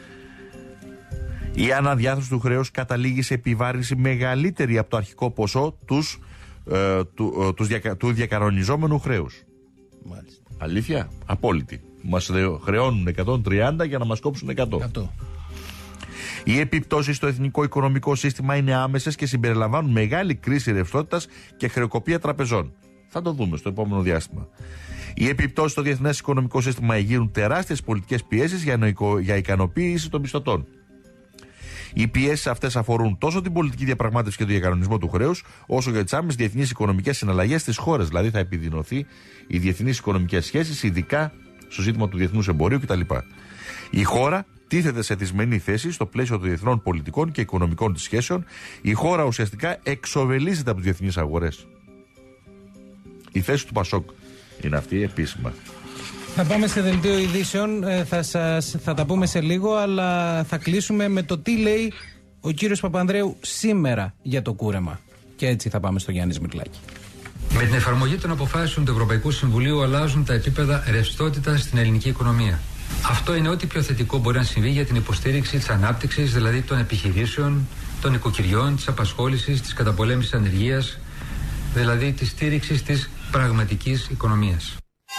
Η αναδιάθρωση του χρέους καταλήγει σε επιβάρυνση μεγαλύτερη από το αρχικό ποσό τους, ε, του, ε, τους διακα, του διακανονιζόμενου χρέους. Μάλιστα. Αλήθεια, απόλυτη. Μας χρεώνουν εκατόν τριάντα για να μας κόψουν εκατό. εκατό. Οι επιπτώσεις στο εθνικό οικονομικό σύστημα είναι άμεσες και συμπεριλαμβάνουν μεγάλη κρίση ρευστότητας και χρεοκοπία τραπεζών. Θα το δούμε στο επόμενο διάστημα. Οι επιπτώσεις στο διεθνές οικονομικό σύστημα εγείρουν τεράστιες πολιτικές πιέσεις για, νοικο... για ικανοποίηση των πιστωτών. Οι πιέσεις αυτές αφορούν τόσο την πολιτική διαπραγμάτευση και τον διακανονισμό του χρέους, όσο και τις άμεσες διεθνείς οικονομικές συναλλαγές στις χώρες. Δηλαδή, θα επιδεινωθεί οι διεθνείς οικονομικές σχέσεις, ειδικά στο ζήτημα του διεθνούς εμπορίου κτλ. Η χώρα τίθεται σε δυσμενή θέση στο πλαίσιο των διεθνών πολιτικών και οικονομικών της σχέσεων. Η χώρα ουσιαστικά εξοβελίζεται από τις διεθνείς αγορές. Η θέση του Πασόκ είναι αυτή επίσημα. Θα πάμε σε δελτίο ειδήσεων, ε, θα, σας, θα τα πούμε σε λίγο, αλλά θα κλείσουμε με το τι λέει ο κύριος Παπανδρέου σήμερα για το κούρεμα. Και έτσι θα πάμε στο Γιάννη Σμικλάκη. Με την εφαρμογή των αποφάσεων του Ευρωπαϊκού Συμβουλίου αλλάζουν τα επίπεδα ρευστότητας στην ελληνική οικονομία. Αυτό είναι ό,τι πιο θετικό μπορεί να συμβεί για την υποστήριξη της ανάπτυξης, δηλαδή των επιχειρήσεων, των οικοκυριών, της απασχόλησης, της καταπολέμησης ανεργίας, δηλαδή της στήριξης της πραγματικής οικονομίας.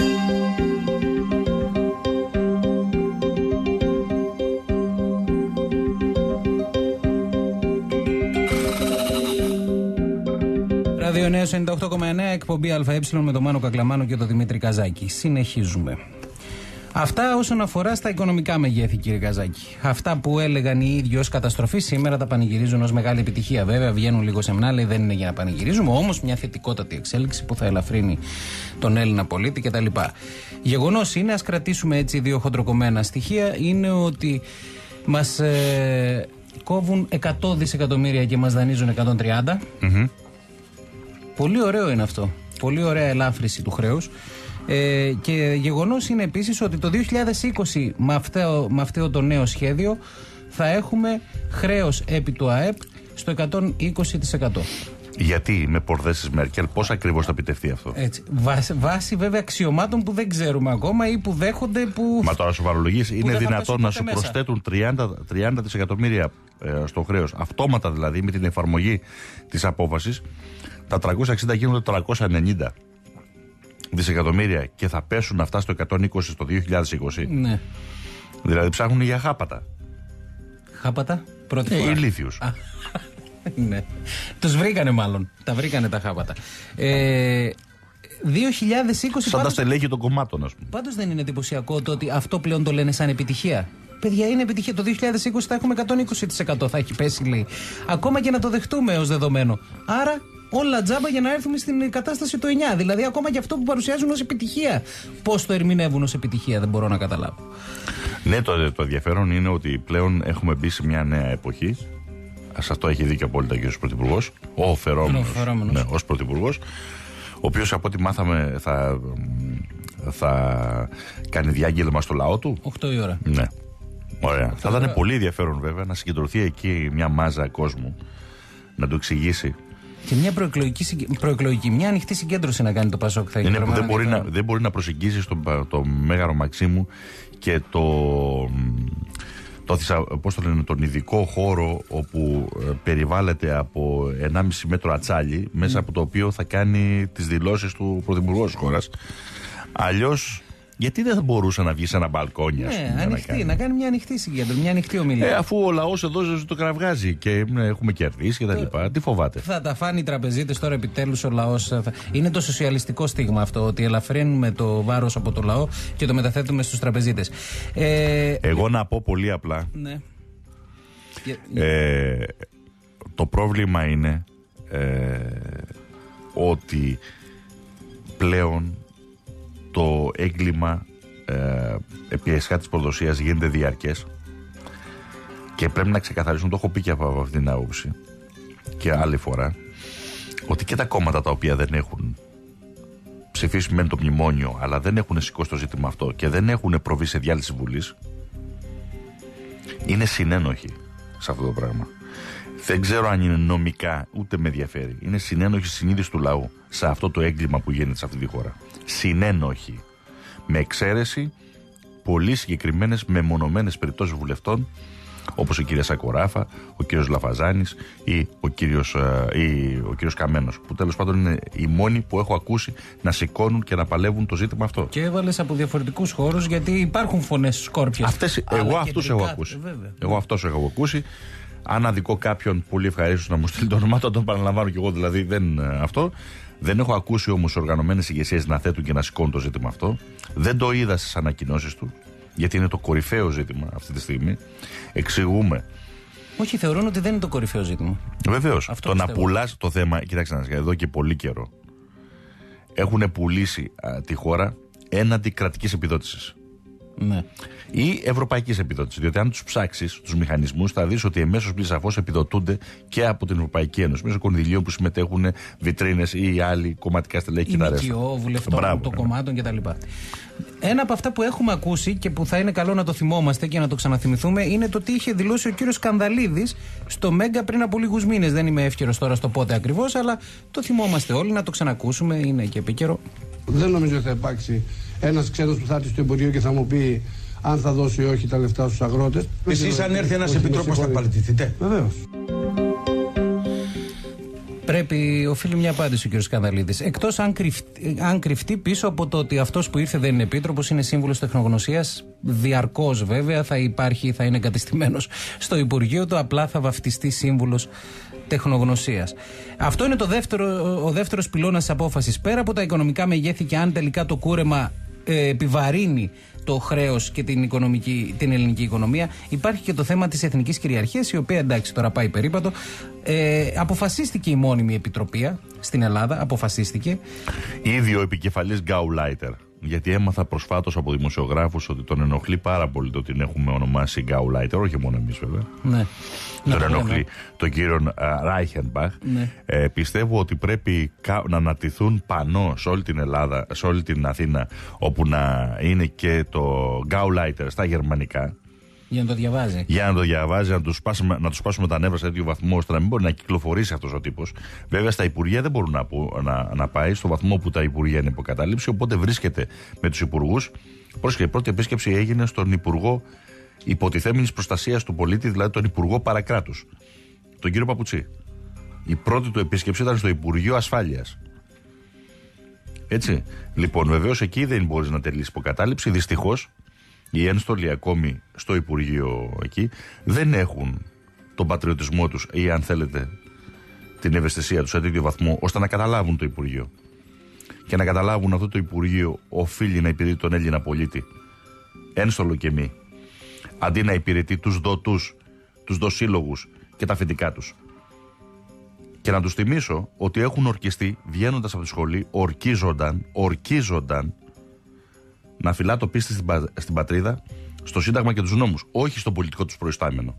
Ράδιο Νέος ενενήντα οκτώ κόμμα εννέα, εκπομπή ΑΕ με τον Μάνο Κακλαμάνο και τον Δημήτρη Καζάκη. Συνεχίζουμε. Αυτά όσον αφορά στα οικονομικά μεγέθη, κύριε Καζάκη. Αυτά που έλεγαν οι ίδιοι ως καταστροφή, σήμερα τα πανηγυρίζουν ως μεγάλη επιτυχία. Βέβαια, βγαίνουν λίγο σεμνά, λέει δεν είναι για να πανηγυρίζουμε, όμως μια θετικότατη εξέλιξη που θα ελαφρύνει τον Έλληνα πολίτη κτλ. Γεγονός είναι, ας κρατήσουμε έτσι δύο χοντροκομμένα στοιχεία, είναι ότι μας ε, κόβουν εκατό δισεκατομμύρια και μας δανείζουν εκατόν τριάντα. Mm-hmm. Πολύ ωραίο είναι αυτό. Πολύ ωραία ελάφρυση του χρέους. Ε, και γεγονός είναι επίσης ότι το δύο χιλιάδες είκοσι με αυτό, με αυτό το νέο σχέδιο θα έχουμε χρέος επί του ΑΕΠ στο εκατόν είκοσι τοις εκατό. Γιατί με πορδές της Μέρκελ, πώς ακριβώς θα επιτευχθεί αυτό? Έτσι. Βάσει, βάσει βέβαια αξιωμάτων που δεν ξέρουμε ακόμα ή που δέχονται που. Μα τώρα σοβαρολογείς, είναι δυνατόν να σου μέσα. προσθέτουν τριάντα δισεκατομμύρια ε, στο χρέος, αυτόματα δηλαδή με την εφαρμογή της απόφασης, τα τριακόσια εξήντα γίνονται τριακόσια ενενήντα δισεκατομμύρια και θα πέσουν αυτά στο εκατόν είκοσι στο δύο χιλιάδες είκοσι. Ναι. Δηλαδή ψάχνουν για χάπατα. Χάπατα, πρώτη ε, φορά. Ηλίθιους. Ναι. Τους βρήκανε μάλλον. Τα βρήκανε τα χάπατα. Ε, δύο χιλιάδες είκοσι. Σαν πάντως, τα στελέχη των κομμάτων, ας πούμε. Πάντως δεν είναι εντυπωσιακό το ότι αυτό πλέον το λένε σαν επιτυχία? Παιδιά, είναι επιτυχία. Το δύο χιλιάδες είκοσι θα έχουμε εκατόν είκοσι τοις εκατό θα έχει πέσει, λέει. Ακόμα και να το δεχτούμε ως δεδομένο. Άρα όλα τζάμπα για να έρθουμε στην κατάσταση του εννιά. Δηλαδή, ακόμα και αυτό που παρουσιάζουν ως επιτυχία. Πώς το ερμηνεύουν ως επιτυχία, δεν μπορώ να καταλάβω. Ναι, το, το ενδιαφέρον είναι ότι πλέον έχουμε μπει σε μια νέα εποχή. Σε αυτό έχει δίκιο απόλυτα και ο Πρωθυπουργός. Ο Φερόμενος. Ναι, ως Πρωθυπουργός. Ο οποίος, από ό,τι μάθαμε, θα, θα κάνει διάγγελμα στο λαό του. οκτώ η ώρα. Ναι. Ωραία. Θα, θα ήταν πολύ ενδιαφέρον, βέβαια, να συγκεντρωθεί εκεί μια μάζα κόσμου να του εξηγήσει. Και μια προεκλογική, προεκλογική, μια ανοιχτή συγκέντρωση να κάνει το Πασόκ. Θα είναι που δεν μπορεί, να, δεν μπορεί να προσεγγίσει το, το Μέγαρο Μαξίμου και το, το, πώς το λένε, τον ειδικό χώρο όπου ε, περιβάλλεται από ενάμιση μέτρο ατσάλι, μέσα mm. από το οποίο θα κάνει τις δηλώσεις του Πρωθυπουργού της χώρας. Αλλιώς, γιατί δεν θα μπορούσε να βγει σε ένα μπαλκόνι, ας πούμε, ναι, ανοιχτή, να κάνει. να κάνει μια ανοιχτή συγκέντρωση, μια ανοιχτή ομιλία. Ε, αφού ο λαός εδώ το κραυγάζει και ναι, έχουμε κερδίσει και τα λοιπά, τι φοβάται? Θα τα φάνε οι τραπεζίτες τώρα επιτέλους, ο λαός. Θα... Είναι το σοσιαλιστικό στίγμα αυτό, ότι ελαφρύνουμε το βάρος από το λαό και το μεταθέτουμε στους τραπεζίτες. Ε... Εγώ να πω πολύ απλά. Ναι. Ε, το πρόβλημα είναι ε, ότι πλέον το έγκλημα ε, επί εσχά της προδοσίας γίνεται διαρκές και πρέπει να ξεκαθαρίσουν, το έχω πει και από αυτήν την άποψη και άλλη φορά, ότι και τα κόμματα τα οποία δεν έχουν ψηφίσει μεν το μνημόνιο, αλλά δεν έχουν σηκώσει το ζήτημα αυτό και δεν έχουν προβεί σε διάλυση Βουλής, είναι συνένοχοι σε αυτό το πράγμα. Δεν ξέρω αν είναι νομικά, ούτε με ενδιαφέρει. Είναι συνένοχοι συνείδηση του λαού σε αυτό το έγκλημα που γίνεται σε αυτή τη χώρα. Συνένοχοι. Με εξαίρεση πολύ συγκεκριμένες μεμονωμένες περιπτώσεις βουλευτών, όπως η κυρία Σακοράφα, ο κύριος Λαφαζάνης ή ο κύριος, ή ο κύριος Καμένος, που τέλος πάντων είναι οι μόνοι που έχω ακούσει να σηκώνουν και να παλεύουν το ζήτημα αυτό. Και έβαλες από διαφορετικούς χώρους, γιατί υπάρχουν φωνές σκόρπιες. Αυτές, εγώ αυτούς έχω ακούσει. Βέβαια. Εγώ αυτούς έχω ακούσει. Αν αδικώ κάποιον, πολύ ευχαρίστως να μου στείλει το όνομά του, τον παραλαμβάνω κι εγώ, δηλαδή δεν αυτό. Δεν έχω ακούσει όμως οργανωμένες ηγεσίες να θέτουν και να σηκώνουν το ζήτημα αυτό. Δεν το είδα στις ανακοινώσεις του, γιατί είναι το κορυφαίο ζήτημα αυτή τη στιγμή. Εξηγούμε. Όχι, θεωρούν ότι δεν είναι το κορυφαίο ζήτημα. Βεβαίως. Το πιστεύω. Να πουλάς το θέμα, κοιτάξτε, εδώ και πολύ καιρό έχουν πουλήσει α, τη χώρα έναντι κρατικής επιδότησης. Ναι. Ή ευρωπαϊκής επιδότησης. Διότι αν τους ψάξεις τους μηχανισμούς, θα δεις ότι εμέσως πλήρως σαφώς επιδοτούνται και από την Ευρωπαϊκή Ένωση. Μέσω κονδυλίων που συμμετέχουν βιτρίνες ή άλλοι κομματικά στελέχη και τα ρέστα. ΜΚΟ, βουλευτών των κομμάτων κτλ. Ένα από αυτά που έχουμε ακούσει και που θα είναι καλό να το θυμόμαστε και να το ξαναθυμηθούμε είναι το τι είχε δηλώσει ο κύριος Σκανδαλίδης στο Μέγκα πριν από λίγους μήνες. Δεν είμαι εύκαιρος τώρα στο πότε ακριβώς, αλλά το θυμόμαστε όλοι, να το ξανακούσουμε, είναι και επίκαιρο. Δεν νομίζω ότι θα υπάρξει ένας ξένος που θα έρθει στο Υπουργείο και θα μου πει αν θα δώσει ή όχι τα λεφτά στους αγρότες. Εσείς αν έρθει ένας επιτρόπος θα παραιτηθείτε? Βεβαίως. Πρέπει, οφείλει μια απάντηση ο κ. Σκανδαλίδης. Εκτός αν, κρυφτεί, αν κρυφτεί πίσω από το ότι αυτός που ήρθε δεν είναι επίτροπος, είναι σύμβουλος τεχνογνωσίας. Διαρκώς βέβαια θα υπάρχει, θα είναι εγκατεστημένος στο Υπουργείο του, απλά θα βαφτιστεί σύμβουλος τεχνογνωσίας. Αυτό είναι το δεύτερο, ο δεύτερος πυλώνας της απόφασης. Πέρα από τα οικονομικά μεγέθη και αν τελικά το κούρεμα ε, επιβαρύνει το χρέος και την, οικονομική, την ελληνική οικονομία, υπάρχει και το θέμα της εθνικής κυριαρχίας, η οποία εντάξει τώρα πάει περίπατο. Ε, αποφασίστηκε η μόνιμη επιτροπή στην Ελλάδα, αποφασίστηκε. Ήδη ο επικεφαλής Γκάουλάιτερ, γιατί έμαθα προσφάτως από δημοσιογράφους ότι τον ενοχλεί πάρα πολύ το ότι την έχουμε ονομάσει Γκάουλάιτερ, όχι μόνο εμείς βέβαια. Ναι. Τον ναι, ενοχλεί ναι. τον κύριο Ράιχενμπαχ. Ναι. Ε, πιστεύω ότι πρέπει να ανατηθούν πανό σε όλη την Ελλάδα, σε όλη την Αθήνα, όπου να είναι και το Γκάουλάιτερ στα γερμανικά. Για να το διαβάζει. Για να το διαβάζει, να του σπάσουμε, να τους σπάσουμε τα νεύρα σε τέτοιο βαθμό, ώστε να μην μπορεί να κυκλοφορήσει αυτός ο τύπος. Βέβαια, στα Υπουργεία δεν μπορούν να, να, να πάει, στο βαθμό που τα Υπουργεία είναι υποκατάληψη. Οπότε βρίσκεται με τους Υπουργούς. Πρόσεχε, η πρώτη επίσκεψη έγινε στον Υπουργό Υποτιθέμενης Προστασίας του Πολίτη, δηλαδή τον Υπουργό Παρακράτους, τον κύριο Παπουτσί. Η πρώτη του επίσκεψη ήταν στο Υπουργείο Ασφάλειας. Έτσι. Λοιπόν, βεβαίως εκεί δεν μπορεί να τελείσει υποκατάληψη. Δυστυχώς, οι ένστολοι ακόμη στο Υπουργείο εκεί δεν έχουν τον πατριωτισμό τους ή, αν θέλετε, την ευαισθησία τους σε τέτοιο βαθμό ώστε να καταλάβουν το Υπουργείο. Και να καταλάβουν αυτό το Υπουργείο οφείλει να υπηρετεί τον Έλληνα πολίτη, ένστολο και μη, αντί να υπηρετεί τους δοτούς, τους δοσύλλογους και τα αφεντικά τους. Και να τους θυμίσω ότι έχουν ορκιστεί, βγαίνοντας από τη σχολή, ορκίζονταν, ορκίζονταν να φυλά το πίστη στην, πα, στην πατρίδα, στο Σύνταγμα και τους νόμους, όχι στο πολιτικό τους προϊστάμενο.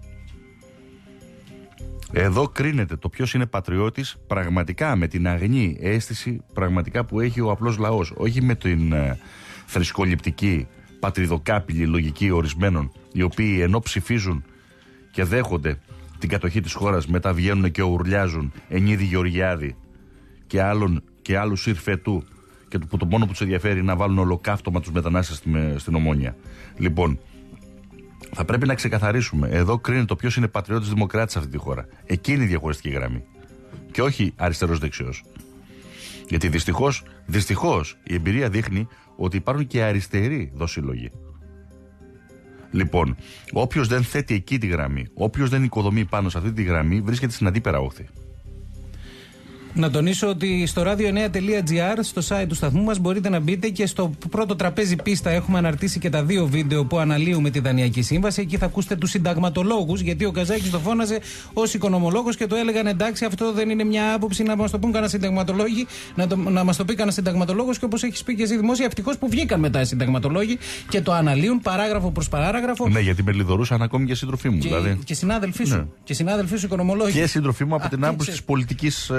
Εδώ κρίνεται το ποιος είναι πατριώτης πραγματικά, με την αγνή αίσθηση πραγματικά που έχει ο απλός λαός, όχι με την ε, θρησκοληπτική, πατριδοκάπηλη λογική ορισμένων, οι οποίοι ενώ ψηφίζουν και δέχονται την κατοχή της χώρας, μετά βγαίνουν και ουρλιάζουν Ενίδη Γεωργιάδη και, άλλων, και άλλους Συρφετού, και που το μόνο που τους ενδιαφέρει είναι να βάλουν ολοκαύτωμα τους μετανάστες στην Ομόνια. Λοιπόν, θα πρέπει να ξεκαθαρίσουμε. Εδώ κρίνεται το ποιος είναι πατριώτης δημοκράτης σε αυτή τη χώρα. Εκείνη η διαχωριστική γραμμή. Και όχι αριστερός-δεξιός. Γιατί δυστυχώς, δυστυχώς η εμπειρία δείχνει ότι υπάρχουν και αριστεροί δοσύλλογοι. Λοιπόν, όποιος δεν θέτει εκεί τη γραμμή, όποιος δεν οικοδομεί πάνω σε αυτή τη γραμμή, βρίσκεται στην αντίπερα όχθη. Να τονίσω ότι στο ράδιο εννέα τελεία τζι άρ, στο site του σταθμού μας, μπορείτε να μπείτε και στο πρώτο τραπέζι πίστα έχουμε αναρτήσει και τα δύο βίντεο που αναλύουμε τη Δανειακή Σύμβαση. Εκεί θα ακούσετε τους συνταγματολόγους, γιατί ο Καζάκης το φώναζε ως οικονομολόγος και το έλεγαν εντάξει, αυτό δεν είναι μια άποψη, να μας το πούν κανένα συνταγματολόγοι, να, το, να μας το πει κανένα συνταγματολόγος, και όπως έχεις πει και εσύ δημόσια, ευτυχώς που βγήκαν μετά οι συνταγματολόγοι και το αναλύουν παράγραφο προς παράγραφο. Ναι, γιατί με λιδωρούσαν ακόμη και σύντροφοί μου. Και, δηλαδή. και συνάδελφοί σου. Ναι. Και συνάδελφοί σου οικονομολόγοι. Και σύντροφοί μου από την άποψη της πολιτικής, ας πούμε,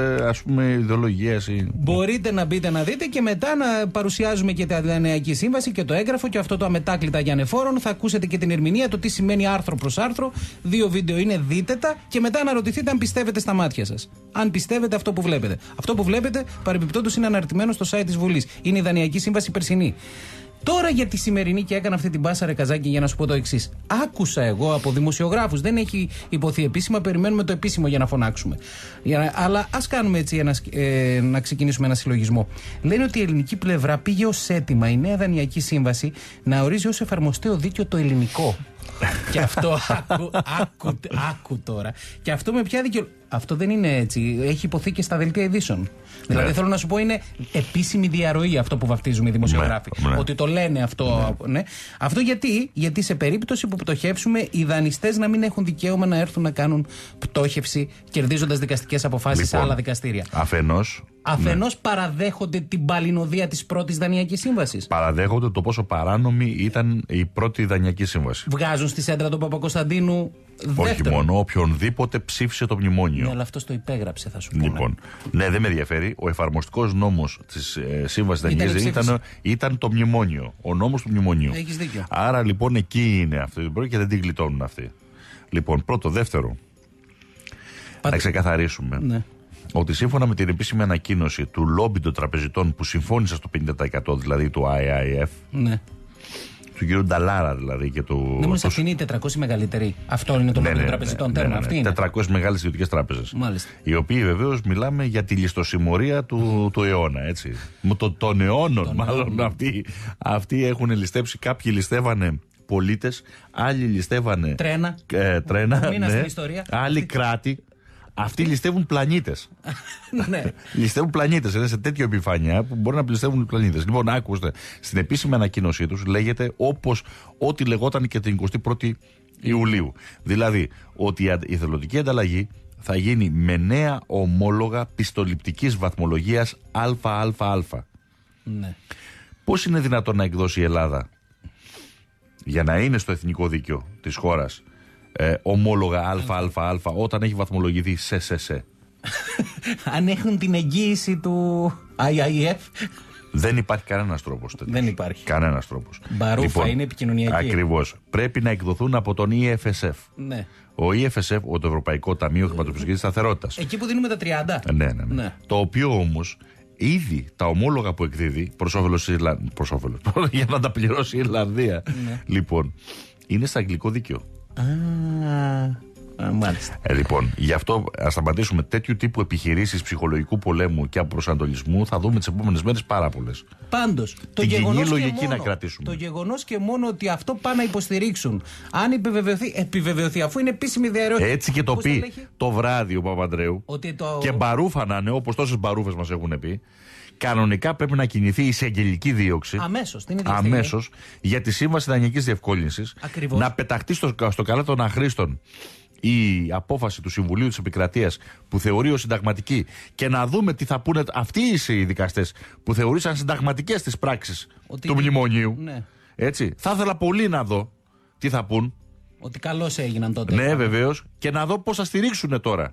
πούμε ιδεολογίας. Ή... Μπορείτε να μπείτε να δείτε και μετά να παρουσιάζουμε και τη Δανειακή Σύμβαση και το έγγραφο και αυτό το αμετάκλητα για ανεφόρον. Θα ακούσετε και την ερμηνεία, το τι σημαίνει άρθρο προς άρθρο. Δύο βίντεο είναι, δείτε τα και μετά αναρωτηθείτε αν πιστεύετε στα μάτια σας. Αν πιστεύετε αυτό που βλέπετε. Αυτό που βλέπετε παρεμπιπτόντως είναι αναρτημένο στο site της Βουλής. Είναι η Δανειακή Σύμβαση περσινή. Τώρα για τη σημερινή, και έκανα αυτή την πάσα, ρε Καζάκη, για να σου πω το εξής. Άκουσα εγώ από δημοσιογράφους, δεν έχει υποθεί επίσημα, περιμένουμε το επίσημο για να φωνάξουμε. Για να, αλλά ας κάνουμε έτσι ένα, ε, να ξεκινήσουμε ένα συλλογισμό. Λένε ότι η ελληνική πλευρά πήγε ως αίτημα η νέα Δανειακή Σύμβαση να ορίζει ως εφαρμοστέο δίκαιο το ελληνικό. Και αυτό άκου, άκου, άκου τώρα. Και αυτό με ποια δικαιολογία. Αυτό δεν είναι έτσι. Έχει υποθεί και στα δελτία ειδήσεων. Ναι. Δηλαδή θέλω να σου πω είναι επίσημη διαρροή αυτό που βαφτίζουμε οι δημοσιογράφοι. Ναι, ναι. Ότι το λένε αυτό. Ναι. Ναι. Αυτό γιατί, γιατί σε περίπτωση που πτωχεύσουμε, οι δανειστές να μην έχουν δικαίωμα να έρθουν να κάνουν πτώχευση κερδίζοντας δικαστικές αποφάσεις λοιπόν, σε άλλα δικαστήρια. Αφενός. Αφενός ναι. παραδέχονται την παλινοδία της πρώτης Δανειακής Σύμβασης. Παραδέχονται το πόσο παράνομη ήταν η πρώτη Δανειακή Σύμβαση. Βγάζουν στη σέντρα του Παπακοσταντίνου. Όχι δεύτερο. Μόνο, οποιονδήποτε ψήφισε το μνημόνιο. Ναι, αλλά αυτό το υπέγραψε, θα σου πω. Λοιπόν, ναι, ναι δεν με ενδιαφέρει. Ο εφαρμοστικός νόμος της ε, Σύμβασης Δανειακής ήταν, ήταν το μνημόνιο. Ο νόμος του μνημονίου. Έχεις δίκιο. Άρα λοιπόν εκεί είναι αυτή και δεν την γλιτώνουν αυτοί. Λοιπόν, πρώτο. Δεύτερο. Πάτε. Να ξεκαθαρίσουμε. Ναι. Ότι σύμφωνα με την επίσημη ανακοίνωση του λόμπι των τραπεζιτών που συμφώνησε στο πενήντα τοις εκατό δηλαδή του άι άι εφ. Ναι. Του κ. Νταλάρα δηλαδή και του. Δεν μου αυτή είναι οι τετρακόσιοι μεγαλύτεροι. Αυτό είναι το λόμπι των τραπεζιτών. Ναι, ναι, ναι, ναι. τετρακόσιες μεγάλες ιδιωτικές τράπεζες. Μάλιστα. Οι οποίοι βεβαίως μιλάμε για τη ληστοσημωρία του, του αιώνα. Έτσι. Το, των αιώνων, μάλλον. Αυτοί, αυτοί έχουν ληστέψει. Κάποιοι ληστεύανε πολίτες, άλλοι ληστεύανε. Τρένα. Ε, τρένα ναι. Στην ιστορία. Άλλοι κράτη. Αυτοί ληστεύουν πλανήτες. Ναι. Ληστεύουν πλανήτες. Είναι σε τέτοια επιφάνεια που μπορεί να ληστεύουν πλανήτες. Λοιπόν, άκουστε, στην επίσημη ανακοίνωσή τους λέγεται όπως ό,τι λεγόταν και την εικοστή πρώτη Ιουλίου. Δηλαδή, ότι η εθελοντική ανταλλαγή θα γίνει με νέα ομόλογα πιστοληπτικής βαθμολογίας ΑΑΑ. Ναι. Πώς είναι δυνατόν να εκδώσει η Ελλάδα για να είναι στο εθνικό δίκαιο της χώρας Ε, ομόλογα ΑΑΑ όταν έχει βαθμολογηθεί σε σε σε. Αν έχουν την εγγύηση του άι άι εφ. Δεν υπάρχει κανένας τρόπος. Δεν υπάρχει. Κανένας τρόπος. Μπαρούφα, λοιπόν, είναι επικοινωνιακή. Ακριβώς. Πρέπει να εκδοθούν από τον ι εφ ες εφ. Ναι. Ο ι εφ ες εφ, το Ευρωπαϊκό Ταμείο Χρηματοπιστωτικής Σταθερότητας. Εκεί που δίνουμε τα τριάντα. Ναι, ναι, ναι. ναι. Το οποίο όμως ήδη τα ομόλογα που εκδίδει προς όφελος της Ιρλανδίας. Προς όφελος. Για να τα πληρώσει η Ιρλανδία. Ναι. Λοιπόν, είναι στα αγγλικό δίκαιο. Α, μάλιστα. Ε, λοιπόν, γι' αυτό ας σταματήσουμε τέτοιου τύπου επιχειρήσεις ψυχολογικού πολέμου και αποπροσανατολισμού. Θα δούμε τις επόμενες μέρες πάρα πολλές. Πάντως, το την κοινή γεγονός λογική μόνο, να κρατήσουμε. Το γεγονός και μόνο ότι αυτό πάνε να υποστηρίξουν, αν επιβεβαιωθεί, επιβεβαιωθεί αφού είναι επίσημη διαρροή. Έτσι και το πει το βράδυ ο Παπαντρέου. Το... Και μπαρούφα να είναι, όπως τόσες μπαρούφες μας έχουν πει. Κανονικά πρέπει να κινηθεί η εισαγγελική δίωξη. Αμέσως, την ίδια αμέσως για τη Σύμβαση Δανειακής Διευκόλυνσης. Ακριβώς. Να πεταχτεί στο, στο καλά των αχρήστων η απόφαση του Συμβουλίου της Επικρατείας που θεωρεί ως συνταγματική και να δούμε τι θα πούνε αυτοί οι δικαστές που θεωρήσαν συνταγματικές τις πράξεις ότι... του μνημονίου. Ναι. Έτσι. Θα ήθελα πολύ να δω τι θα πούν. Ότι καλώς έγιναν τότε. Ναι, βεβαίως. Και να δω πώς θα στηρίξουν τώρα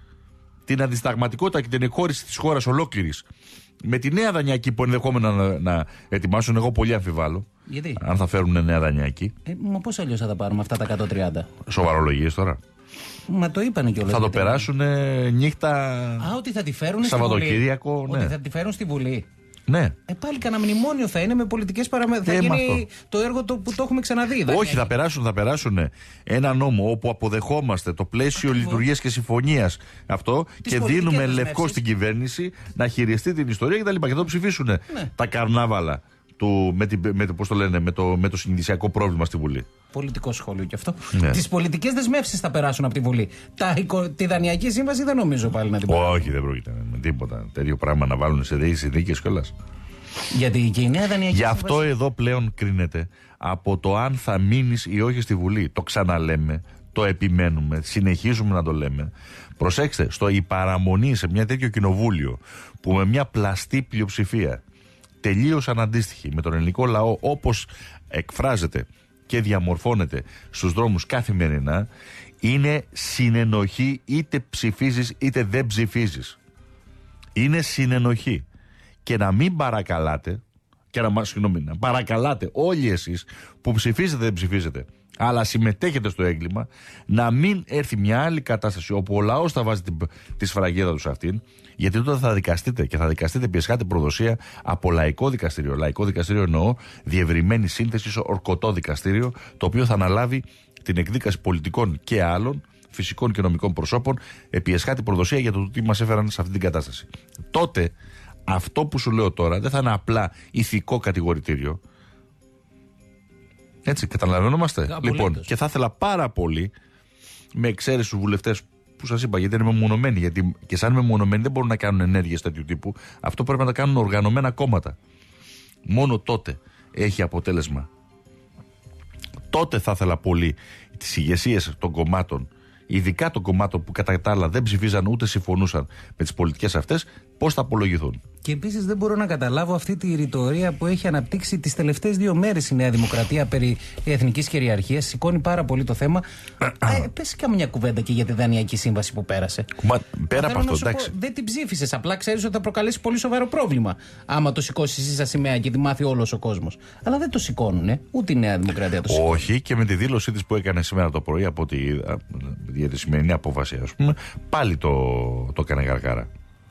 την αντισταγματικότητα και την εκχώρηση της χώρας ολόκληρης. Με τη νέα δανειακή που ενδεχόμενα να, να ετοιμάσουν, εγώ πολύ αμφιβάλλω. Γιατί? Αν θα φέρουν νέα δανειακή. Ε, μα πώς αλλιώς θα τα πάρουμε αυτά τα εκατόν τριάντα. Σοβαρολογίες τώρα. Μα το είπανε κιόλας. Θα το περάσουν νύχτα. Α, ότι θα τη φέρουν Σαββατοκύριακο. Στη Βουλή. Ναι. Ότι θα τη φέρουν στη Βουλή. Ναι. Ε, πάλι κανένα μνημόνιο θα είναι με πολιτικές παραμέτρους. Θα γίνει το έργο το, που το έχουμε ξαναδεί. Όχι, θα περάσουν, θα περάσουν ένα νόμο όπου αποδεχόμαστε το πλαίσιο λειτουργίας και συμφωνίας αυτό τις και δίνουμε λευκό δεσμεύσεις στην κυβέρνηση να χειριστεί την ιστορία κτλ. Και θα το ψηφίσουν ναι. τα καρνάβαλα του, με, την, με, πώς το λένε, με, το, με το συνειδησιακό πρόβλημα στη Βουλή. Πολιτικό σχόλιο κι αυτό. Ναι. Τις πολιτικές δεσμεύσεις θα περάσουν από τη Βουλή. Τα, τη Δανειακή Σύμβαση δεν νομίζω πάλι να την πάρουν. Όχι, δεν πρόκειται με τίποτα. Τέτοιο πράγμα να βάλουν σε δίκες συνθήκες κιόλας. Γιατί και η νέα Δανειακή Γι' αυτό σύμβαση... εδώ πλέον κρίνεται από το αν θα μείνεις ή όχι στη Βουλή. Το ξαναλέμε, το επιμένουμε, συνεχίζουμε να το λέμε. Προσέξτε, στο η παραμονή σε μια τέτοιο κοινοβούλιο που με μια πλαστή πλειοψηφία τελείως αναντίστοιχη με τον ελληνικό λαό όπως εκφράζεται και διαμορφώνεται στους δρόμους καθημερινά, είναι συνενοχή, είτε ψηφίζεις είτε δεν ψηφίζεις. είναι συνενοχή. Και να μην παρακαλάτε, και να, συγγνώμη, να παρακαλάτε όλοι εσείς που ψηφίζετε δεν ψηφίζετε, αλλά συμμετέχετε στο έγκλημα, να μην έρθει μια άλλη κατάσταση όπου ο λαός θα βάζει τη, τη σφραγίδα του σε αυτήν, γιατί τότε θα δικαστείτε και θα δικαστείτε πιεσχάτε προδοσία από λαϊκό δικαστήριο. Λαϊκό δικαστήριο εννοώ διευρυμένη σύνθεση, ορκωτό δικαστήριο, το οποίο θα αναλάβει την εκδίκαση πολιτικών και άλλων φυσικών και νομικών προσώπων επί εσχάτη προδοσία για το τι μας έφεραν σε αυτή την κατάσταση. Τότε αυτό που σου λέω τώρα δεν θα είναι απλά ηθικό κατηγορητήριο. Έτσι, καταλαβαίνομαστε. Απολύτως. Λοιπόν, και θα ήθελα πάρα πολύ, με εξαίρεση τους βουλευτές που σας είπα, γιατί είναι μεμονωμένοι, γιατί και σαν μεμονωμένοι δεν μπορούν να κάνουν ενέργειες τέτοιου τύπου, αυτό πρέπει να τα κάνουν οργανωμένα κόμματα. Μόνο τότε έχει αποτέλεσμα. Τότε θα ήθελα πολύ τις ηγεσίες των κομμάτων, ειδικά των κομμάτων που κατά τα άλλα δεν ψηφίζαν ούτε συμφωνούσαν με τις πολιτικές αυτές, πώς θα απολογηθούν. Και επίσης δεν μπορώ να καταλάβω αυτή τη ρητορία που έχει αναπτύξει τις τελευταίες δύο μέρες η Νέα Δημοκρατία περί εθνικής κυριαρχίας. Σηκώνει πάρα πολύ το θέμα. ε, πες καμιά κουβέντα και για τη Δανειακή Σύμβαση που πέρασε. Μα, πέρα από αυτό, εντάξει. Πω, δεν την ψήφισες. Απλά ξέρεις ότι θα προκαλέσει πολύ σοβαρό πρόβλημα. Άμα το σηκώσει εσύ σαν σημαία και τη μάθει όλος ο κόσμος. Αλλά δεν το σηκώνουνε. Ούτε η Νέα Δημοκρατία το σηκώνει. Όχι, και με τη δήλωσή της που έκανε σήμερα το πρωί από τη, για τη σημερινή απόφαση, ας πούμε, πάλι το, το έκανε γαργάρα.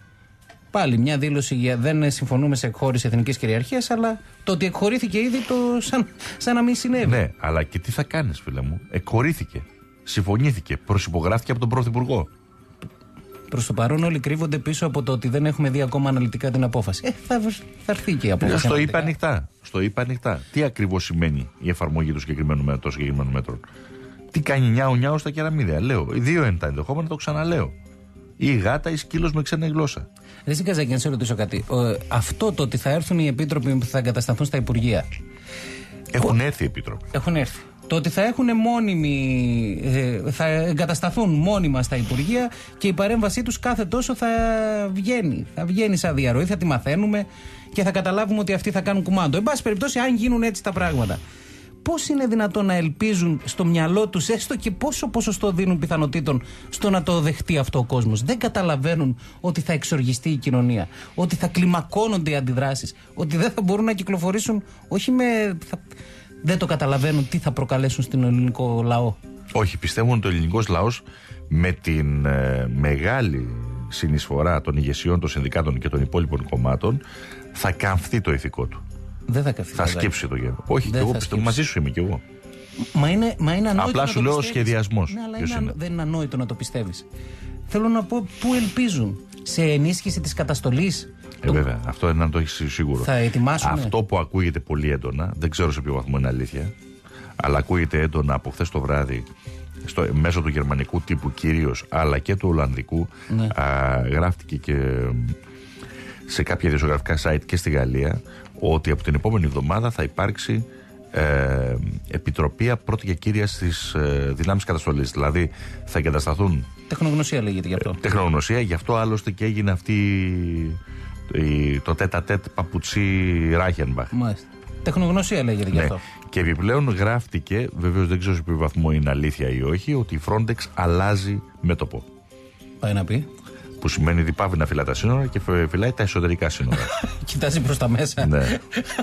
Πάλι μια δήλωση για δεν συμφωνούμε σε εκχώρηση εθνικής κυριαρχίας, αλλά το ότι εκχωρήθηκε ήδη το σαν, σαν να μην συνέβη. Ναι, αλλά και τι θα κάνεις, φίλε μου. Εκχωρήθηκε, συμφωνήθηκε, προσυπογράφηκε από τον Πρωθυπουργό. Προς το παρόν όλοι κρύβονται πίσω από το ότι δεν έχουμε δει ακόμα αναλυτικά την απόφαση. Ε, θα, θα έρθει και η απόφαση. Στο είπα ανοιχτά. Στο είπα ανοιχτά. Τι ακριβώς σημαίνει η εφαρμογή του συγκεκριμένου μέτρου, συγκεκριμένου μέτρων. Τι κάνει νιάου νιάου στα κεραμίδια. Λέω. Οι δύο είναι τα ενδεχόμενα, το ξαναλέω. Ή γάτα ή σκύλος με ξένη γλώσσα. Ρε Καζάκη, να σε ρωτήσω κάτι. Ο, αυτό το ότι θα έρθουν οι επίτροποι που θα εγκατασταθούν στα Υπουργεία. Έχουν έρθει οι επίτροποι. Έχουν έρθει. Το ότι θα έχουν μόνιμη, ε, θα εγκατασταθούν μόνιμα στα Υπουργεία και η παρέμβασή τους κάθε τόσο θα βγαίνει. Θα βγαίνει σαν διαρροή, θα τη μαθαίνουμε και θα καταλάβουμε ότι αυτοί θα κάνουν κουμάντο. Εν πάση περιπτώσει, αν γίνουν έτσι τα πράγματα, πώς είναι δυνατόν να ελπίζουν στο μυαλό τους, έστω και πόσο ποσοστό δίνουν πιθανότητων στο να το δεχτεί αυτό ο κόσμος? Δεν καταλαβαίνουν ότι θα εξοργιστεί η κοινωνία, ότι θα κλιμακώνονται οι αντιδράσεις, ότι δεν θα μπορούν να κυκλοφορήσουν, όχι με. Θα, δεν το καταλαβαίνουν τι θα προκαλέσουν στον ελληνικό λαό. Όχι, πιστεύουν ότι ο ελληνικός λαός με την ε, μεγάλη συνεισφορά των ηγεσιών, των συνδικάτων και των υπόλοιπων κομμάτων θα καμφθεί το ηθικό του. Δεν θα καυθεί. Θα σκύψει το γέρο. Όχι, και εγώ πιστεύω, μαζί σου είμαι κι εγώ. Μα είναι, μα είναι ανόητο. Απλά να σου το λέω ο πιστεύεις. σχεδιασμός. Ναι, αλλά είναι, είναι. Δεν είναι ανόητο να το πιστεύεις. Θέλω να πω πού ελπίζουν. Σε ενίσχυση της καταστολής. Ε, βέβαια, αυτό είναι να το έχει σίγουρο. Θα ετοιμάσουμε. Αυτό που ακούγεται πολύ έντονα, δεν ξέρω σε ποιο βαθμό είναι αλήθεια, αλλά ακούγεται έντονα από χθες το βράδυ στο, μέσω του γερμανικού τύπου κυρίως, αλλά και του ολλανδικού, ναι. α, γράφτηκε και σε κάποια δημοσιογραφικά site και στη Γαλλία, ότι από την επόμενη εβδομάδα θα υπάρξει ε, επιτροπή πρώτη και κύρια στις ε, δυνάμεις καταστολής. Δηλαδή θα εγκατασταθούν. Τεχνογνωσία λέγεται γι' αυτό. Ε, τεχνογνωσία, γι' αυτό άλλωστε και έγινε αυτή η, το τέτα-τέτ παπουτσί Ράχενμπαχ. Μάλιστα. Τεχνογνωσία λέγεται γι' αυτό. Ναι. Και επιπλέον γράφτηκε, βεβαίως δεν ξέρω σε ποιο βαθμό είναι αλήθεια ή όχι, ότι η Frontex αλλάζει μέτωπο. Πάει να πει. Που σημαίνει ότι πάβει να φυλά τα σύνορα και φυλάει τα εσωτερικά σύνορα. Κοιτάζει προς τα μέσα. Ναι.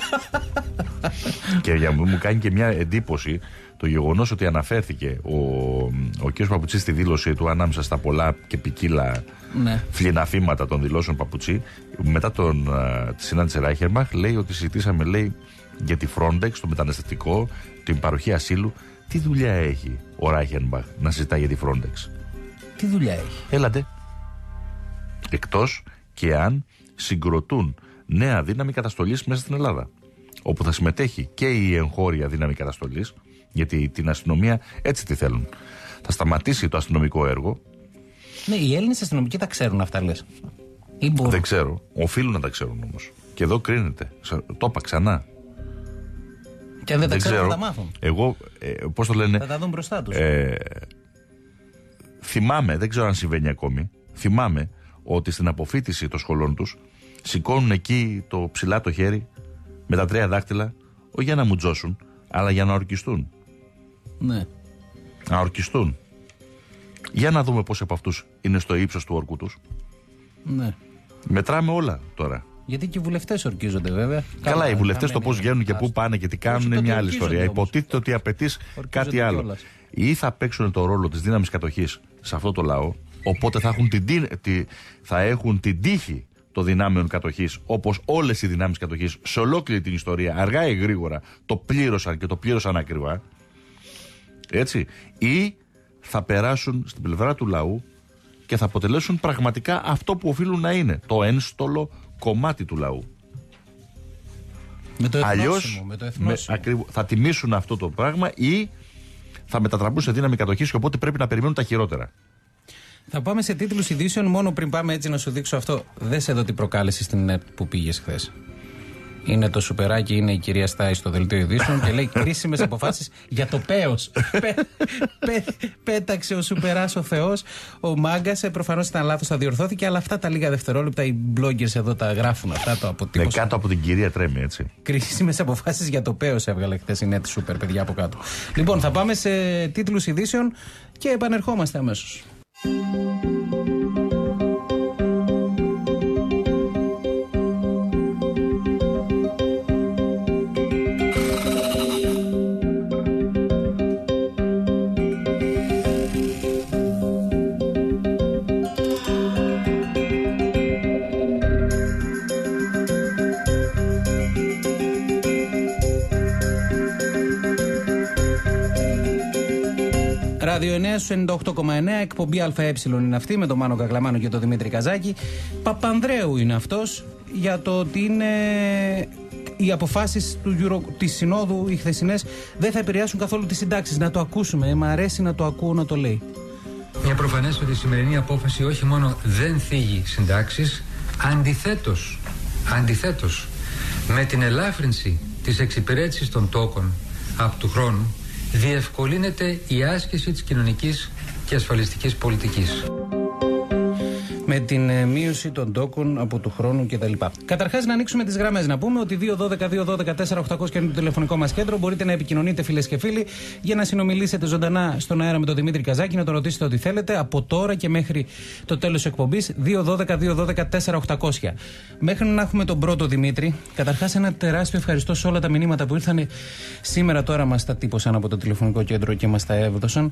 Και για, μου κάνει και μια εντύπωση το γεγονός ότι αναφέρθηκε ο, ο κ. Παπουτσής στη δήλωσή του, ανάμεσα στα πολλά και ποικίλα ναι. φλιναφήματα των δηλώσεων Παπουτσή, μετά τον, uh, τη συνάντηση Ράιχερμαχ, λέει ότι συζητήσαμε, λέει, για τη Frontex, το μεταναστευτικό, την παροχή ασύλου. Τι δουλειά έχει ο Ράιχερμαχ να συζητάει για τη Frontex? Τι δουλειά έχει? Έλατε. Εκτός και αν συγκροτούν νέα δύναμη καταστολής μέσα στην Ελλάδα, όπου θα συμμετέχει και η εγχώρια δύναμη καταστολής, γιατί την αστυνομία έτσι τη θέλουν. Θα σταματήσει το αστυνομικό έργο. Ναι, οι Έλληνες αστυνομικοί τα ξέρουν αυτά, λες? Δεν ξέρω. Οφείλουν να τα ξέρουν όμως. Και εδώ κρίνεται. Το είπα ξανά. Και αν δεν, δεν τα ξέρουν, ξέρω. Θα τα μάθουν. Εγώ, ε, πώς το λένε. Θα τα δουν μπροστά τους. Ε, θυμάμαι, δεν ξέρω αν συμβαίνει ακόμη, θυμάμαι ότι στην αποφοίτηση των σχολών τους σηκώνουν εκεί το ψηλά το χέρι με τα τρία δάχτυλα, όχι για να μουτζώσουν, αλλά για να ορκιστούν. Ναι. Να ορκιστούν. Για να δούμε πόσοι από αυτούς είναι στο ύψος του όρκου τους. Ναι. Μετράμε όλα τώρα. Γιατί και οι βουλευτές ορκίζονται, βέβαια. Καλά, Καλά, οι βουλευτές το πώς βγαίνουν και άστο. πού πάνε και τι κάνουν είναι μια άλλη ιστορία. Υποτίθεται ότι απαιτεί κάτι άλλο. Κιόλας. Ή θα παίξουν το ρόλο της δύναμης κατοχής σε αυτό το λαό, οπότε θα έχουν την, τι- τη, θα έχουν την τύχη των δυνάμεων κατοχής, όπως όλες οι δυνάμεις κατοχής σε ολόκληρη την ιστορία, αργά ή γρήγορα, το πλήρωσαν και το πλήρωσαν ακριβά. Έτσι. Ή θα περάσουν στην πλευρά του λαού και θα αποτελέσουν πραγματικά αυτό που οφείλουν να είναι, το ένστολο κομμάτι του λαού. Με το Αλλιώς εθνόσημο. Με το εθνόσημο. ακριβώς, θα τιμήσουν αυτό το πράγμα ή θα μετατραπούν σε δύναμη κατοχής και οπότε πρέπει να περιμένουν τα χειρότερα. Θα πάμε σε τίτλους ειδήσεων. Μόνο πριν πάμε έτσι να σου δείξω αυτό. Δες εδώ τι προκάλεσε στην ΕΡΤ που πήγες χθες. Είναι το σουπεράκι, είναι η κυρία Στάη στο δελτίο ειδήσεων και λέει κρίσιμες αποφάσεις για το πέος. Πέ, πέ, πέταξε ο σουπεράς ο Θεός. Ο μάγκας προφανώς ήταν λάθος, θα διορθώθηκε, αλλά αυτά τα λίγα δευτερόλεπτα οι bloggers εδώ τα γράφουν. Αυτά το Ναι, αποτύπωσαν. κάτω από την κυρία τρέμει, έτσι. Κρίσιμες αποφάσεις για το πέος έβγαλε χθες η Net Super, παιδιά από κάτω. Λοιπόν, θα πάμε σε τίτλους ειδήσεων και επανερχόμαστε αμέσως. Ράδιο εννέα στους ενενήντα οκτώ κόμμα εννέα, εκπομπή ΑΕ είναι αυτή με τον Μάνο Καγλαμάνο και τον Δημήτρη Καζάκη. Παπανδρέου είναι αυτός για το ότι είναι οι αποφάσεις του Euro, της Συνόδου, οι χθεσινές, δεν θα επηρεάσουν καθόλου τις συντάξεις. Να το ακούσουμε, ε, μ' αρέσει να το ακούω να το λέει. Είναι προφανές ότι η σημερινή απόφαση όχι μόνο δεν θίγει συντάξεις, αντιθέτως, αντιθέτως, με την ελάφρυνση της εξυπηρέτησης των τόκων από του χρόνου, διευκολύνεται η άσκηση της κοινωνικής και ασφαλιστικής πολιτικής. Με την ε, μείωση των τόκων από του χρόνου κτλ. Καταρχάς, να ανοίξουμε τις γραμμές. Να πούμε ότι δύο δώδεκα δύο δώδεκα τέσσερα οκτακόσια είναι το τηλεφωνικό μας κέντρο. Μπορείτε να επικοινωνείτε, φίλες και φίλοι, για να συνομιλήσετε ζωντανά στον αέρα με τον Δημήτρη Καζάκη, να τον ρωτήσετε ό,τι θέλετε από τώρα και μέχρι το τέλος της εκπομπής. δύο δώδεκα δύο δώδεκα τέσσερα οκτακόσια. Μέχρι να έχουμε τον πρώτο Δημήτρη, καταρχάς ένα τεράστιο ευχαριστώ σε όλα τα μηνύματα που ήρθαν σήμερα. Τώρα μας τα τύπωσαν από το τηλεφωνικό κέντρο και μας τα έβδωσαν.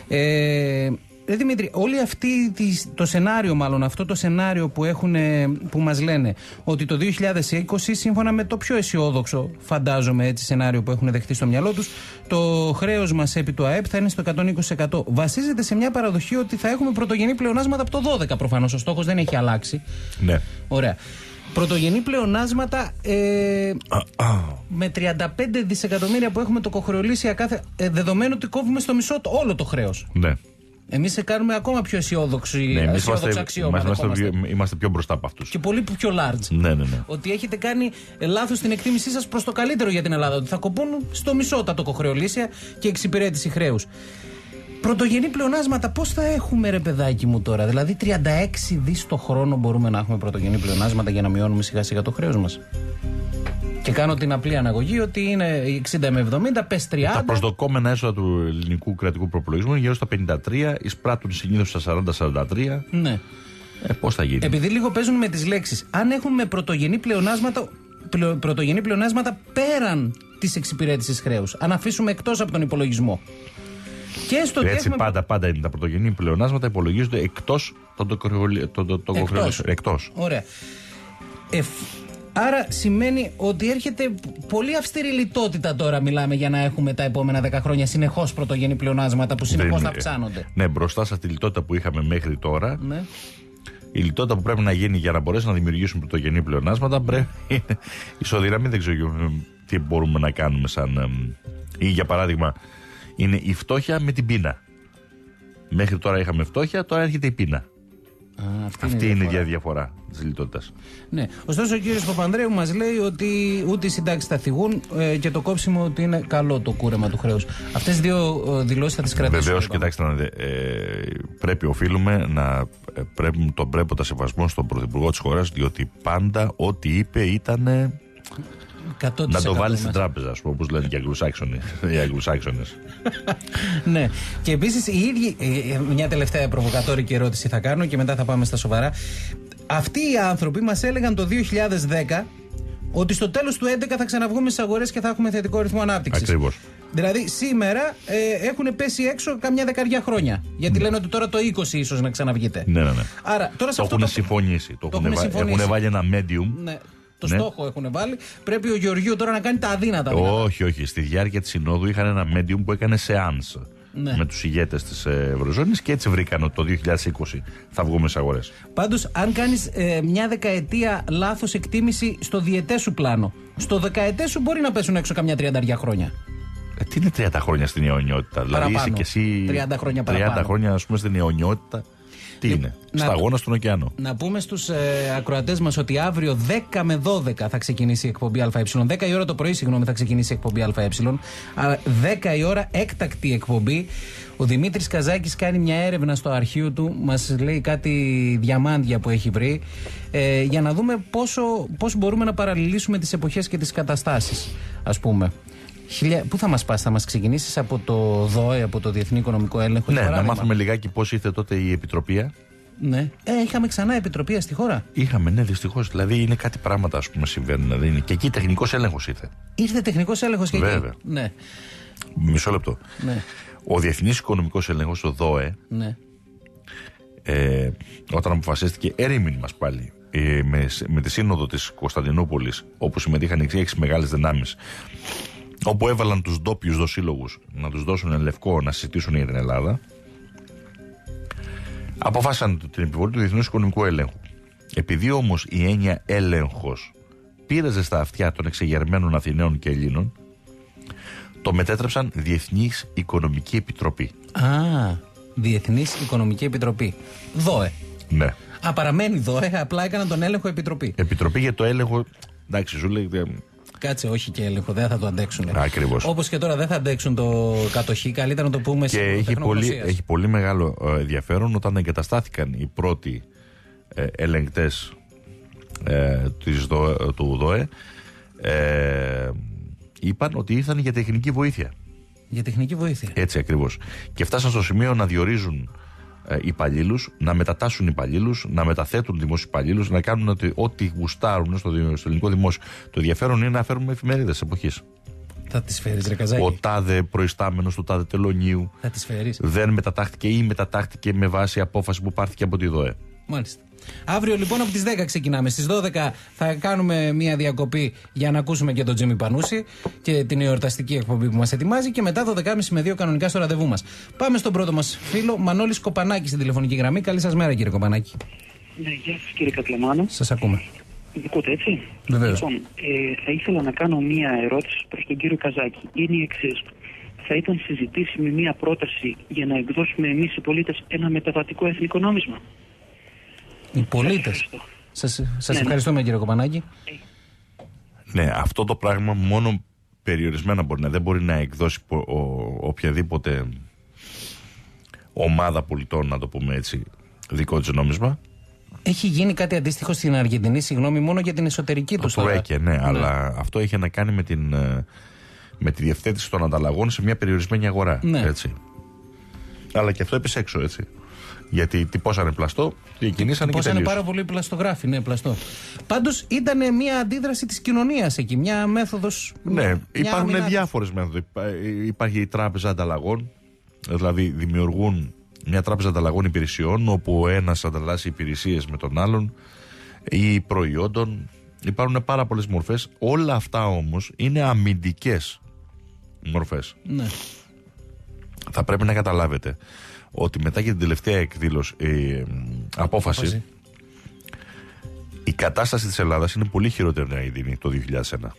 Ε, Ρε Δημήτρη, όλη αυτή το σενάριο, μάλλον αυτό το σενάριο που, έχουν, που μας λένε ότι το δύο χιλιάδες είκοσι, σύμφωνα με το πιο αισιόδοξο, φαντάζομαι έτσι, σενάριο που έχουν δεχτεί στο μυαλό τους, το χρέος μας επί του ΑΕΠ θα είναι στο εκατόν είκοσι τοις εκατό. Βασίζεται σε μια παραδοχή ότι θα έχουμε πρωτογενή πλεονάσματα από το δώδεκα, προφανώς. Ο στόχος δεν έχει αλλάξει. Ναι. Ωραία. Πρωτογενή πλεονάσματα ε, με τριάντα πέντε δισεκατομμύρια που έχουμε το κοχρεολύσια κάθε, ε, δεδομένου ότι κόβουμε στο μισό το, όλο το χρέος. Ναι. Εμείς σε κάνουμε ακόμα πιο αισιόδοξοι, Ναι, εμείς αισιόδοξα αξιώματα. είμαστε, είμαστε, είμαστε πιο μπροστά από αυτούς. Και πολύ πιο large. Ναι, ναι, ναι. Ότι έχετε κάνει λάθος στην εκτίμησή σας προς το καλύτερο για την Ελλάδα. Ότι θα κοπούν στο μισό τα τοκοχρεωλήσια και εξυπηρέτηση χρέους. Πρωτογενή πλεονάσματα πώς θα έχουμε, ρε παιδάκι μου, τώρα? Δηλαδή τριάντα έξι δις το χρόνο μπορούμε να έχουμε πρωτογενή πλεονάσματα για να μειώνουμε σιγά σιγά το χρέος μας. Και κάνω την απλή αναγωγή ότι είναι εξήντα με εβδομήντα, πες τριάντα. Τα προσδοκόμενα έσοδα του ελληνικού κρατικού προπολογισμού είναι γύρω στα πενήντα τρία, εισπράττουν συνήθως στα σαράντα με σαράντα τρία. Ναι. Ε, πώς θα γίνει? Επειδή λίγο παίζουν με τις λέξεις. Αν έχουμε πρωτογενή πλεονάσματα, πλεο, πρωτογενή πλεονάσματα πέραν της εξυπηρέτησης χρέους, αν αφήσουμε εκτός από τον υπολογισμό. Και στο Έτσι έχουμε... πάντα, πάντα είναι. Τα πρωτογενή πλεονάσματα υπολογίζονται εκτός των τοκοχρεωλήσεων. Εκτός. Ωραία. Ε, άρα σημαίνει ότι έρχεται πολύ αυστηρή λιτότητα τώρα, μιλάμε, για να έχουμε τα επόμενα δέκα χρόνια συνεχώς πρωτογενή πλεονάσματα που συνεχώς θα αυξάνονται. Ναι, μπροστά σε αυτή τη λιτότητα που είχαμε μέχρι τώρα, Ναι. η λιτότητα που πρέπει να γίνει για να μπορέσουν να δημιουργήσουν πρωτογενή πλεονάσματα πρέπει. Ισοδυναμή, δεν ξέρω τι μπορούμε να κάνουμε σαν. Ή για παράδειγμα, είναι η φτώχεια με την πείνα. Μέχρι τώρα είχαμε φτώχεια, τώρα έρχεται η πείνα. Α, αυτή, αυτή είναι η διαφορά, διαφορά της λιτότητας. Ναι. Ωστόσο, ο κύριος Παπανδρέου μας λέει ότι ούτε οι συντάξεις θα θυγούν ε, και το κόψιμο ότι είναι καλό το κούρεμα του χρέους. Αυτές τις δύο ε, δηλώσεις θα τις κρατήσουμε. Βεβαίως, κοιτάξτε, ε, πρέπει, οφείλουμε να ε, πρέπει, τον πρέποντα σεβασμό στον Πρωθυπουργό της χώρας, διότι πάντα ό,τι είπε ήταν. Να το βάλει στην τράπεζα, ας πούμε, όπως λένε οι Αγγλοσάξονες. Ναι. Και επίσης, οι ίδιοι, μια τελευταία προβοκατόρικη ερώτηση θα κάνω και μετά θα πάμε στα σοβαρά. αυτοί οι άνθρωποι μας έλεγαν το δύο χιλιάδες δέκα ότι στο τέλος του έντεκα θα ξαναβγούμε στις αγορές και θα έχουμε θετικό ρυθμό ανάπτυξης. Ακριβώς. Δηλαδή σήμερα ε, έχουν πέσει έξω καμιά δεκαριά χρόνια. Γιατί mm. λένε ότι τώρα το είκοσι ίσως να ξαναβγείτε. Ναι, ναι, ναι. Άρα, τώρα σε το αυτό έχουν το... συμφωνήσει. Το, το έχουν, συμφωνήσει. Έχουν βάλει ένα medium. Ναι. Το ναι. στόχο έχουν βάλει. Πρέπει ο Γεωργίου τώρα να κάνει τα αδύνατα. Όχι, όχι. Στη διάρκεια της συνόδου είχαν ένα medium που έκανε seance. Ναι. Με τους ηγέτες της Ευρωζώνης και έτσι βρήκαν ότι το δύο χιλιάδες είκοσι θα βγούμε στις αγορές. Πάντως, αν κάνεις ε, μια δεκαετία λάθος εκτίμηση στο διετές σου πλάνο, στο δεκαετές σου μπορεί να πέσουν έξω καμιά τριάντα χρόνια. Ε, τι είναι τριάντα χρόνια στην αιωνιότητα, δηλαδή είσαι και εσύ τριάντα χρόνια παραπάνω. τριάντα χρόνια, ας πούμε, στην αιωνιότητα. Τι είναι, να, σταγόνα στον ωκεανό. Να πούμε στους ε, ακροατές μας ότι αύριο δέκα με δώδεκα θα ξεκινήσει η εκπομπή ΑΕ. δέκα η ώρα το πρωί, συγγνώμη, θα ξεκινήσει η εκπομπή ΑΕ. δέκα η ώρα έκτακτη εκπομπή. Ο Δημήτρης Καζάκης κάνει μια έρευνα στο αρχείο του, μας λέει κάτι διαμάντια που έχει βρει, ε, για να δούμε πόσο, πώς μπορούμε να παραλληλήσουμε τις εποχές και τις καταστάσεις, ας πούμε. Πού θα μας πας, θα μας ξεκινήσεις από το ΔΟΕ, από το Διεθνή Οικονομικό Έλεγχο? Ναι, να μάθουμε λιγάκι πώς ήρθε τότε η Επιτροπή. Ναι. Ε, είχαμε ξανά Επιτροπή στη χώρα. Είχαμε, ναι, δυστυχώς. Δηλαδή είναι κάτι πράγματα, ας πούμε, συμβαίνουν. Δηλαδή είναι. Και εκεί τεχνικός έλεγχος ήρθε. Ήρθε τεχνικός έλεγχος και Βέβαια. εκεί. Ναι. Μισό λεπτό. Ναι. Ο Διεθνής Οικονομικός Έλεγχος, το ΔΟΕ, ναι. ε, όταν αποφασίστηκε έρημην μας πάλι ε, με, με τη σύνοδο της Κωνσταντινούπολης, όπου συμμετείχαν οι έξι μεγάλες δυνάμεις, όπου έβαλαν τους ντόπιους δοσύλλογους να τους δώσουν λευκό να συζητήσουν για την Ελλάδα, αποφάσισαν την επιβολή του Διεθνούς Οικονομικού Ελέγχου. Επειδή όμως η έννοια έλεγχος πήραζε στα αυτιά των εξεγερμένων Αθηναίων και Ελλήνων, το μετέτρεψαν Διεθνής Οικονομική Επιτροπή. Α, Διεθνής Οικονομική Επιτροπή. ΔΟΕ. Ναι. Α, παραμένει ΔΟΕ, απλά έκαναν τον έλεγχο Επιτροπή. Επιτροπή για το έλεγχο. Εντάξει, σου λέει. Κάτσε, όχι και έλεγχο, δεν θα το αντέξουν. Ακριβώς. Όπως και τώρα δεν θα αντέξουν το κατοχή, καλύτερα να το πούμε σε έχει πολύ, έχει πολύ μεγάλο ενδιαφέρον όταν εγκαταστάθηκαν οι πρώτοι ε, ελεγκτές ε, της ΔΟΕ, του ΔΟΕ. Ε, είπαν ότι ήρθαν για τεχνική βοήθεια. Για τεχνική βοήθεια. Έτσι ακριβώς. Και φτάσαν στο σημείο να διορίζουν ε, υπαλλήλους, να μετατάσσουν υπαλλήλους, να μεταθέτουν δημόσιους υπαλλήλους, να κάνουν ότι, ό,τι γουστάρουν στο, στο ελληνικό δημόσιο. Το ενδιαφέρον είναι να φέρουμε εφημερίδες εποχής. Θα τις φέρεις, ρε Καζάκη? Ο τάδε προϊστάμενος του τάδε τελωνίου θα τις φέρεις? Δεν μετατάχθηκε ή μετατάχθηκε με βάση απόφαση που πάρθηκε από τη ΔΟΕ. Μάλιστα. Αύριο λοιπόν από τις δέκα ξεκινάμε. Στις δώδεκα θα κάνουμε μια διακοπή για να ακούσουμε και τον Τζίμι Πανούση και την εορταστική εκπομπή που μας ετοιμάζει, και μετά δώδεκα και μισή με δύο κανονικά στο ραντεβού μας. Πάμε στον πρώτο μας φίλο, Μανώλης Κοπανάκη, στην τηλεφωνική γραμμή. Καλή σας μέρα, κύριε Κοπανάκη. Ναι, γεια σας, κύριε Κατλαμάνο. Σας ακούμε. Ακούτε, έτσι? Βεβαίως. Λοιπόν, ε, θα ήθελα να κάνω μία ερώτηση προς τον κύριο Καζάκη. Είναι η εξής. Θα ήταν συζητήσιμη μία πρόταση για να εκδώσουμε εμείς οι πολίτες ένα μεταβατικό εθνικό νόμισμα? Οι πολίτες. Σας, σας ναι, ευχαριστούμε, ναι, κύριε Κοπανάκη. Ναι, αυτό το πράγμα μόνο περιορισμένα μπορεί να, δεν μπορεί να εκδώσει ο, ο, οποιαδήποτε ομάδα πολιτών, να το πούμε έτσι, δικό της νόμισμα. Έχει γίνει κάτι αντίστοιχο στην Αργεντινή, συγγνώμη, μόνο για την εσωτερική του. Το έκαι, ναι, ναι, αλλά αυτό είχε να κάνει με, την, με τη διευθέτηση των ανταλλαγών σε μια περιορισμένη αγορά. Ναι. Έτσι. Αλλά και αυτό έπεσε έξω, έτσι. Γιατί τυπώσανε πλαστό, διακινήσανε και τελείωσε. Τυπώσανε πάρα πολύ πλαστογράφοι, ναι, πλαστό. Πάντως ήταν μια αντίδραση της κοινωνίας εκεί, μια μέθοδος. Ναι, μια υπάρχουν διάφορες μέθοδοι. Υπάρχει η τράπεζα ανταλλαγών, δηλαδή δημιουργούν μια τράπεζα ανταλλαγών υπηρεσιών, όπου ο ένας ανταλλάσσει υπηρεσίες με τον άλλον ή προϊόντων. Υπάρχουν πάρα πολλές μορφές. Όλα αυτά όμως είναι αμυντικές μορφές. Ναι. Θα πρέπει να καταλάβετε ότι μετά και την τελευταία εκδήλωση, ε, απόφαση, απόφαση, η κατάσταση της Ελλάδας είναι πολύ χειρότερη να γίνει το δύο χιλιάδες ένα.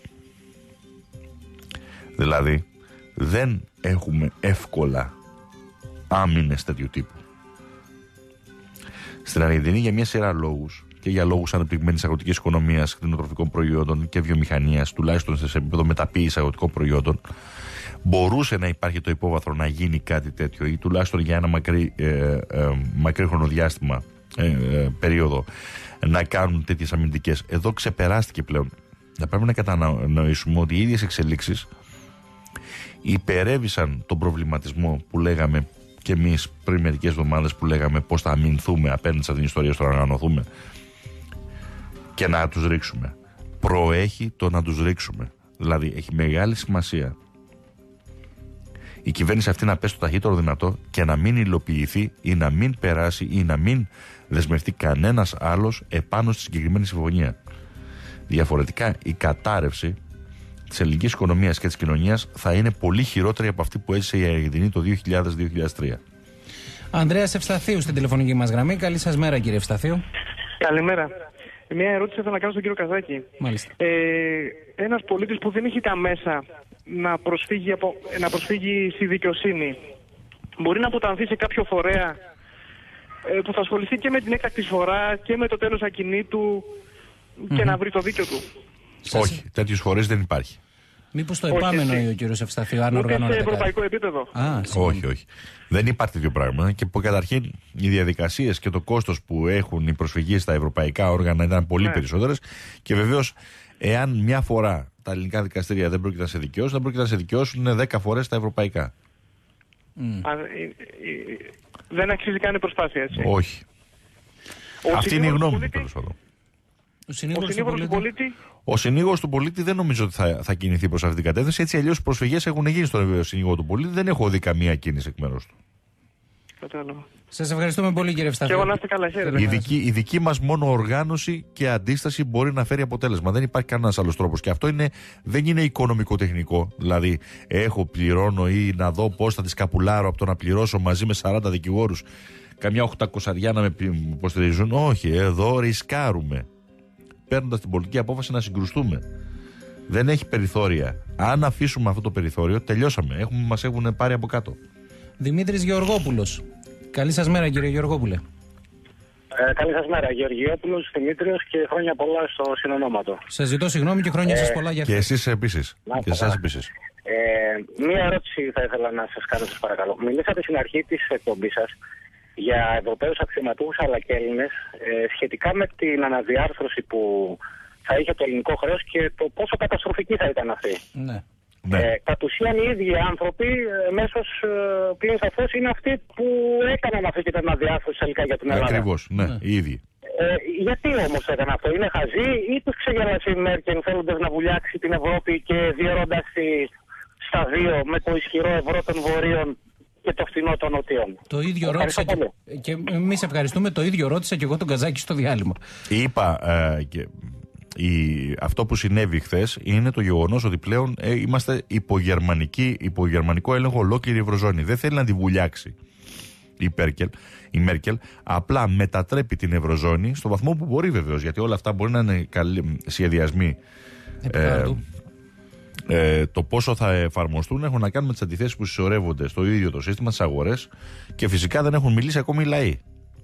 Δηλαδή, δεν έχουμε εύκολα άμυνες τέτοιου τύπου. Στην Αργεντινή, για μια σειρά λόγους, και για λόγους αναπτυγμένης αγροτικής οικονομίας, κτηνοτροφικών προϊόντων και βιομηχανίας, τουλάχιστον σε επίπεδο μεταποίησης αγροτικών προϊόντων, μπορούσε να υπάρχει το υπόβαθρο να γίνει κάτι τέτοιο, ή τουλάχιστον για ένα μακρύ, ε, ε, μακρύ χρονοδιάστημα, ε, ε, περίοδο, να κάνουν τέτοιες αμυντικές. Εδώ ξεπεράστηκε πλέον. Θα πρέπει να κατανοήσουμε ότι οι ίδιες εξελίξεις υπερέβησαν τον προβληματισμό που λέγαμε και εμείς πριν μερικές εβδομάδες, που λέγαμε πώς θα αμυνθούμε απέναντι σε αυτήν την ιστορία, στο να οργανωθούμε και να τους ρίξουμε. Προέχει το να τους ρίξουμε. Δηλαδή έχει μεγάλη σημασία η κυβέρνηση αυτή να πέσει το ταχύτερο δυνατό και να μην υλοποιηθεί ή να μην περάσει ή να μην δεσμευτεί κανένας άλλος επάνω στη συγκεκριμένη συμφωνία. Διαφορετικά η κατάρρευση της ελληνικής οικονομίας και της κοινωνίας θα είναι πολύ χειρότερη από αυτή που έζησε η Αργεντινή το δύο χιλιάδες με δύο χιλιάδες τρία. Ανδρέας Ευσταθίου στην τηλεφωνική μας γραμμή. Καλή σας μέρα, κύριε Ευσταθίου. Καλημέρα. Μια ερώτηση θέλω να κάνω στον κύριο Καζάκη. Μάλιστα. Ε, ένας πολίτης που δεν έχει τα μέσα να προσφύγει, από, να προσφύγει στη δικαιοσύνη, μπορεί να αποτανθεί σε κάποιο φορέα ε, που θα ασχοληθεί και με την έκτακτη φορά και με το τέλος ακινήτου και mm-hmm. να βρει το δίκιο του? Όχι, τέτοιους φορές δεν υπάρχει. Μήπως το επάμενο ο κύριος Ευσταθίου, αν οργανώνεται σε ευρωπαϊκό επίπεδο? Α, όχι, όχι. Δεν υπάρχει τέτοιο πράγμα. Και που καταρχήν οι διαδικασίες και το κόστος που έχουν οι προσφυγίες στα ευρωπαϊκά όργανα ήταν πολύ ναι. περισσότερες. Και βεβαίως, εάν μια φορά τα ελληνικά δικαστήρια δεν πρόκειται να σε δικαιώσουν, δεν πρόκειται να σε δικαιώσουν δέκα φορές τα ευρωπαϊκά. Mm. Α, ε, ε, δεν αξίζει καν η προσπάθεια, έτσι? Όχι. Ο Αυτή είναι η γνώμη μου, τέλος πάντων. Ο συνήγορος του, του πολίτη. Ο συνήγορος του πολίτη δεν νομίζω ότι θα, θα κινηθεί προς αυτή την κατεύθυνση. Έτσι αλλιώς οι προσφυγές έχουν γίνει στον συνήγορο του πολίτη. Δεν έχω δει καμία κίνηση εκ μέρους του. Κατάλαβα. Σας ευχαριστούμε πολύ, κύριε Ευσταθίου. Και εγώ να είστε καλά, χαίρετε. Η δική, η δική μας μόνο οργάνωση και αντίσταση μπορεί να φέρει αποτέλεσμα. Δεν υπάρχει κανένας άλλος τρόπος. Και αυτό είναι, δεν είναι οικονομικό-τεχνικό. Δηλαδή, έχω, πληρώνω ή να δω πώς θα τη σκαπουλάρω από το να πληρώσω μαζί με σαράντα δικηγόρους καμιά οχτακοσαριά να με υποστηρίζουν. Όχι, εδώ ρισκάρουμε, παίρνοντας την πολιτική απόφαση να συγκρουστούμε. Δεν έχει περιθώρια. Αν αφήσουμε αυτό το περιθώριο, τελειώσαμε. Έχουμε, μας έχουν πάρει από κάτω. Δημήτρης Γεωργόπουλος. Καλή σας μέρα, κύριε Γεωργόπουλε. Ε, καλή σας μέρα, Γεωργιόπουλος, Δημήτριος, και χρόνια πολλά στο συνονόματο. Σας ζητώ συγγνώμη και χρόνια ε, σας πολλά για αυτό. Και εσείς επίσης. Να, και εσάς επίσης. Ε, μία ερώτηση θα ήθελα να σας κάνω, σας παρακαλώ. Μιλήσατε στην αρχή της εκπομπής σας για Ευρωπαίους αξιωματούχους αλλά και Έλληνες ε, σχετικά με την αναδιάρθρωση που θα είχε το ελληνικό χρέος και το πόσο καταστροφική θα ήταν αυτή. Ναι. Ναι. Ε, κατ' ουσίαν οι ίδιοι άνθρωποι, ε, μέσως ε, πλην σαφώς, είναι αυτοί που έκαναν αυτή την αναδιάρθρωση τελικά για την Ελλάδα. Ακριβώς, ναι, ναι, οι ίδιοι. Ε, γιατί όμως έκανε αυτό? Είναι χαζοί ή τους ξεγέλασε η Μέρκελ θέλοντας να βουλιάξει την Ευρώπη και διαιρώντας τη στα δύο με το ισχυρό ευρώ των βορείων και το φθηνό των νοτιών? Το ίδιο ρώτησα και, και εμείς ευχαριστούμε, το ίδιο ρώτησα και εγώ τον Καζάκη στο διάλειμμα. Είπα ε, και... Η, αυτό που συνέβη χθες είναι το γεγονός ότι πλέον ε, είμαστε υπογερμανικό έλεγχο ολόκληρη η Ευρωζώνη. Δεν θέλει να τη βουλιάξει η, Πέρκελ, η Μέρκελ, απλά μετατρέπει την Ευρωζώνη στο βαθμό που μπορεί, βεβαίως, γιατί όλα αυτά μπορεί να είναι καλοί σχεδιασμοί. Ε, ε, το πόσο θα εφαρμοστούν έχουν να κάνουν με τις αντιθέσεις που συσσωρεύονται στο ίδιο το σύστημα, στις αγορές, και φυσικά δεν έχουν μιλήσει ακόμη οι λαοί.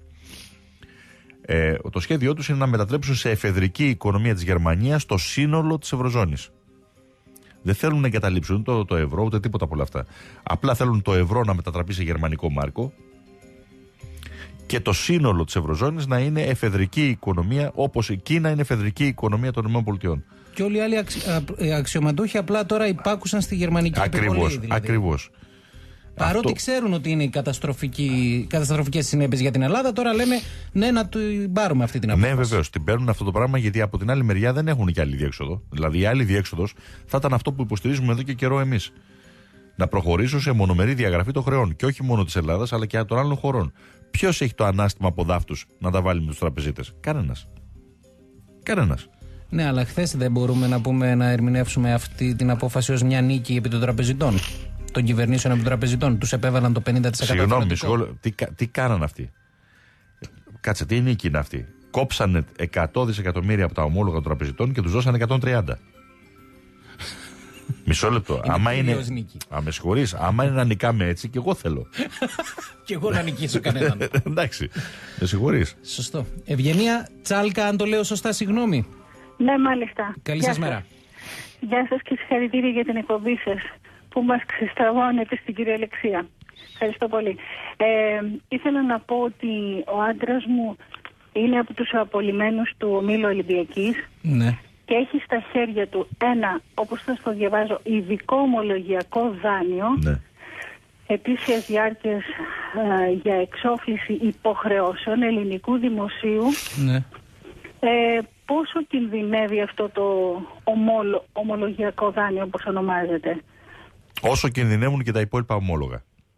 Ε, το σχέδιό τους είναι να μετατρέψουν σε εφεδρική οικονομία της Γερμανίας το σύνολο της Ευρωζώνης. Δεν θέλουν να εγκαταλείψουν το, το ευρώ ούτε τίποτα από όλα αυτά. Απλά θέλουν το ευρώ να μετατραπεί σε γερμανικό μάρκο και το σύνολο της Ευρωζώνης να είναι εφεδρική οικονομία, όπως η Κίνα είναι εφεδρική οικονομία των ΗΠΑ. Και όλοι οι άλλοι αξι, α, αξιωματούχοι απλά τώρα υπάκουσαν στη γερμανική επιβολή. Δηλαδή. Ακριβώς. Παρότι αυτό... ξέρουν ότι είναι καταστροφικές συνέπειες για την Ελλάδα, τώρα λένε ναι, να την πάρουμε αυτή την απόφαση. Ναι, βεβαίως, την παίρνουν αυτό το πράγμα, γιατί από την άλλη μεριά δεν έχουν και άλλη διέξοδο. Δηλαδή, η άλλη διέξοδος θα ήταν αυτό που υποστηρίζουμε εδώ και καιρό εμείς. Να προχωρήσουν σε μονομερή διαγραφή των χρεών. Και όχι μόνο της Ελλάδας, αλλά και των άλλων χωρών. Ποιος έχει το ανάστημα από δάφτους να τα βάλει με τους τραπεζίτες? Κανένας. Κανένας. Ναι, αλλά χθες δεν μπορούμε να πούμε να ερμηνεύσουμε αυτή την απόφαση ως μια νίκη επί των τραπεζιτών. Των κυβερνήσεων από των τραπεζιτών. Τους επέβαλαν το πενήντα τοις εκατό. Συγγνώμη, σχόλ... τι, τι κάναν αυτοί? Κάτσε, τι νίκη είναι αυτή? Κόψανε εκατό δισεκατομμύρια από τα ομόλογα των τραπεζιτών και τους δώσανε εκατόν τριάντα. Μισό λεπτό. Είναι άμα είναι. Α, με συγχωρείς, άμα είναι να νικάμε έτσι, και εγώ θέλω. Και εγώ να νικήσω κανέναν. Εντάξει. Με συγχωρείς. Σωστό. Ευγενία Τσάλκα, αν το λέω σωστά, συγγνώμη. Ναι, μάλιστα. Καλή σας μέρα. Γεια σας και συγχαρητήρια για την εκπομπή σας, που μας ξεστραβώνεται στην κυριολεξία. Ευχαριστώ πολύ. Ε, ήθελα να πω ότι ο άντρας μου είναι από τους απολυμμένους του ομίλου Ολυμπιακής. Ναι. Και έχει στα χέρια του ένα, όπως θα το διαβάζω, ειδικό ομολογιακό δάνειο, ναι, ετήσιας διάρκειας ε, για εξόφληση υποχρεώσεων ελληνικού δημοσίου, ναι, Ε, πόσο κινδυνεύει αυτό το ομόλο, ομολογιακό δάνειο, όπως ονομάζεται? Όσο κινδυνεύουν και τα υπόλοιπα ομόλογα.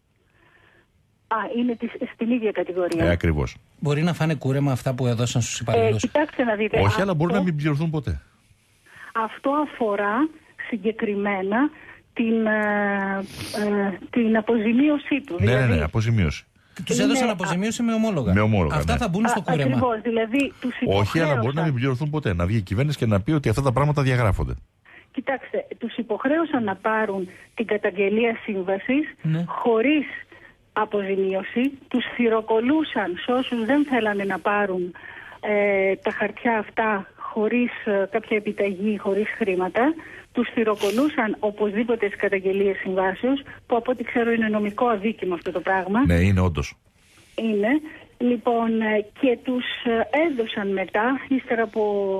Α, είναι της, στην ίδια κατηγορία. Ε, ακριβώς. Μπορεί να φάνε κούρεμα αυτά που έδωσαν στους υπαλλήλους. Ε, κοιτάξτε να δείτε. Όχι, αυτό, αλλά μπορεί να μην πληρωθούν ποτέ. Αυτό αφορά συγκεκριμένα την, ε, ε, την αποζημίωσή του. Ναι, δηλαδή, ναι, ναι, αποζημίωση. Τους έδωσαν αποζημίωση με ομόλογα. Με ομόλογα, αυτά ναι. θα μπουν στο κούρεμα. Ακριβώς, δηλαδή τους Όχι, αλλά μπορεί να μην πληρωθούν ποτέ. Να βγει η κυβέρνηση και να πει ότι αυτά τα πράγματα διαγράφονται. Κοιτάξτε, τους υποχρέωσαν να πάρουν την καταγγελία σύμβασης, ναι, χωρίς αποζημίωση. Τους θυροκολούσαν σε όσους δεν θέλανε να πάρουν ε, τα χαρτιά αυτά χωρίς ε, κάποια επιταγή, χωρίς χρήματα. Τους θυροκολούσαν οπωσδήποτε στις καταγγελίες συμβάσεως, που από ό,τι ξέρω είναι νομικό αδίκημα αυτό το πράγμα. Ναι, είναι όντως. Είναι. Λοιπόν, ε, και τους ε, έδωσαν μετά, ύστερα από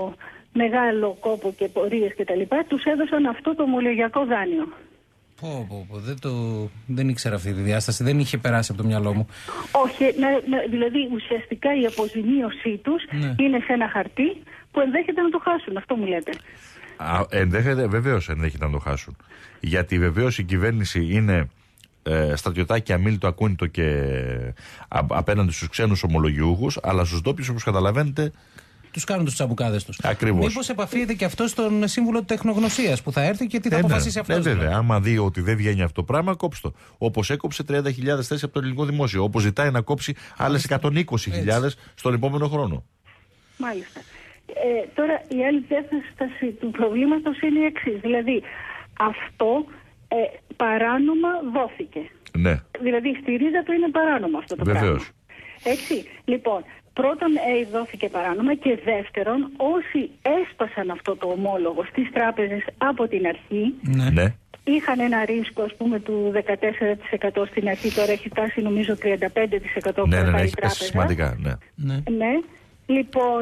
μεγάλο κόπο και πορείες και τα λοιπά, τους έδωσαν αυτό το ομολογιακό δάνειο. Πω, πω, πω. Δεν, το... δεν ήξερα αυτή τη διάσταση, δεν είχε περάσει από το μυαλό μου. Όχι, να, να, δηλαδή ουσιαστικά η αποζημίωσή τους, ναι, είναι σε ένα χαρτί που ενδέχεται να το χάσουν, αυτό μου λέτε. Α, ενδέχεται, βεβαίως ενδέχεται να το χάσουν. Γιατί βεβαίως η κυβέρνηση είναι ε, στρατιωτάκι αμίλητο, ακούνητο και α, απέναντι στους ξένους ομολογιούχους, αλλά στους ντόπιους, όπως καταλαβαίνετε, τους κάνουν τους τσαμπουκάδες τους. Ακριβώς. Μήπως επαφείται και αυτό στον σύμβουλο τεχνογνωσίας που θα έρθει και τι θα ε, αποφασίσει ναι, αυτός? Ναι, βέβαια. Άμα δει ότι δεν βγαίνει αυτό το πράγμα, κόψει το. Όπως έκοψε τριάντα χιλιάδες θέσεις από το ελληνικό δημόσιο. Όπως ζητάει να κόψει άλλες εκατόν είκοσι χιλιάδες στον επόμενο χρόνο. Μάλιστα. Ε, τώρα η άλλη διάσταση του προβλήματος είναι η εξής. Δηλαδή αυτό ε, παράνομα δόθηκε. Ναι. Δηλαδή στη ρίζα του είναι παράνομο αυτό το Βεβαίως. πράγμα. Έτσι. Λοιπόν, πρώτον ε, δόθηκε παράνομα και δεύτερον όσοι έσπασαν αυτό το ομόλογο στις τράπεζες από την αρχή, ναι, ναι, είχαν ένα ρίσκο ας πούμε του δεκατέσσερα τοις εκατό στην αρχή, τώρα έχει φτάσει νομίζω τριάντα πέντε τοις εκατό που ναι, ναι, ναι, η έχει πέσει σημαντικά. Ναι. Ναι. ναι. Λοιπόν,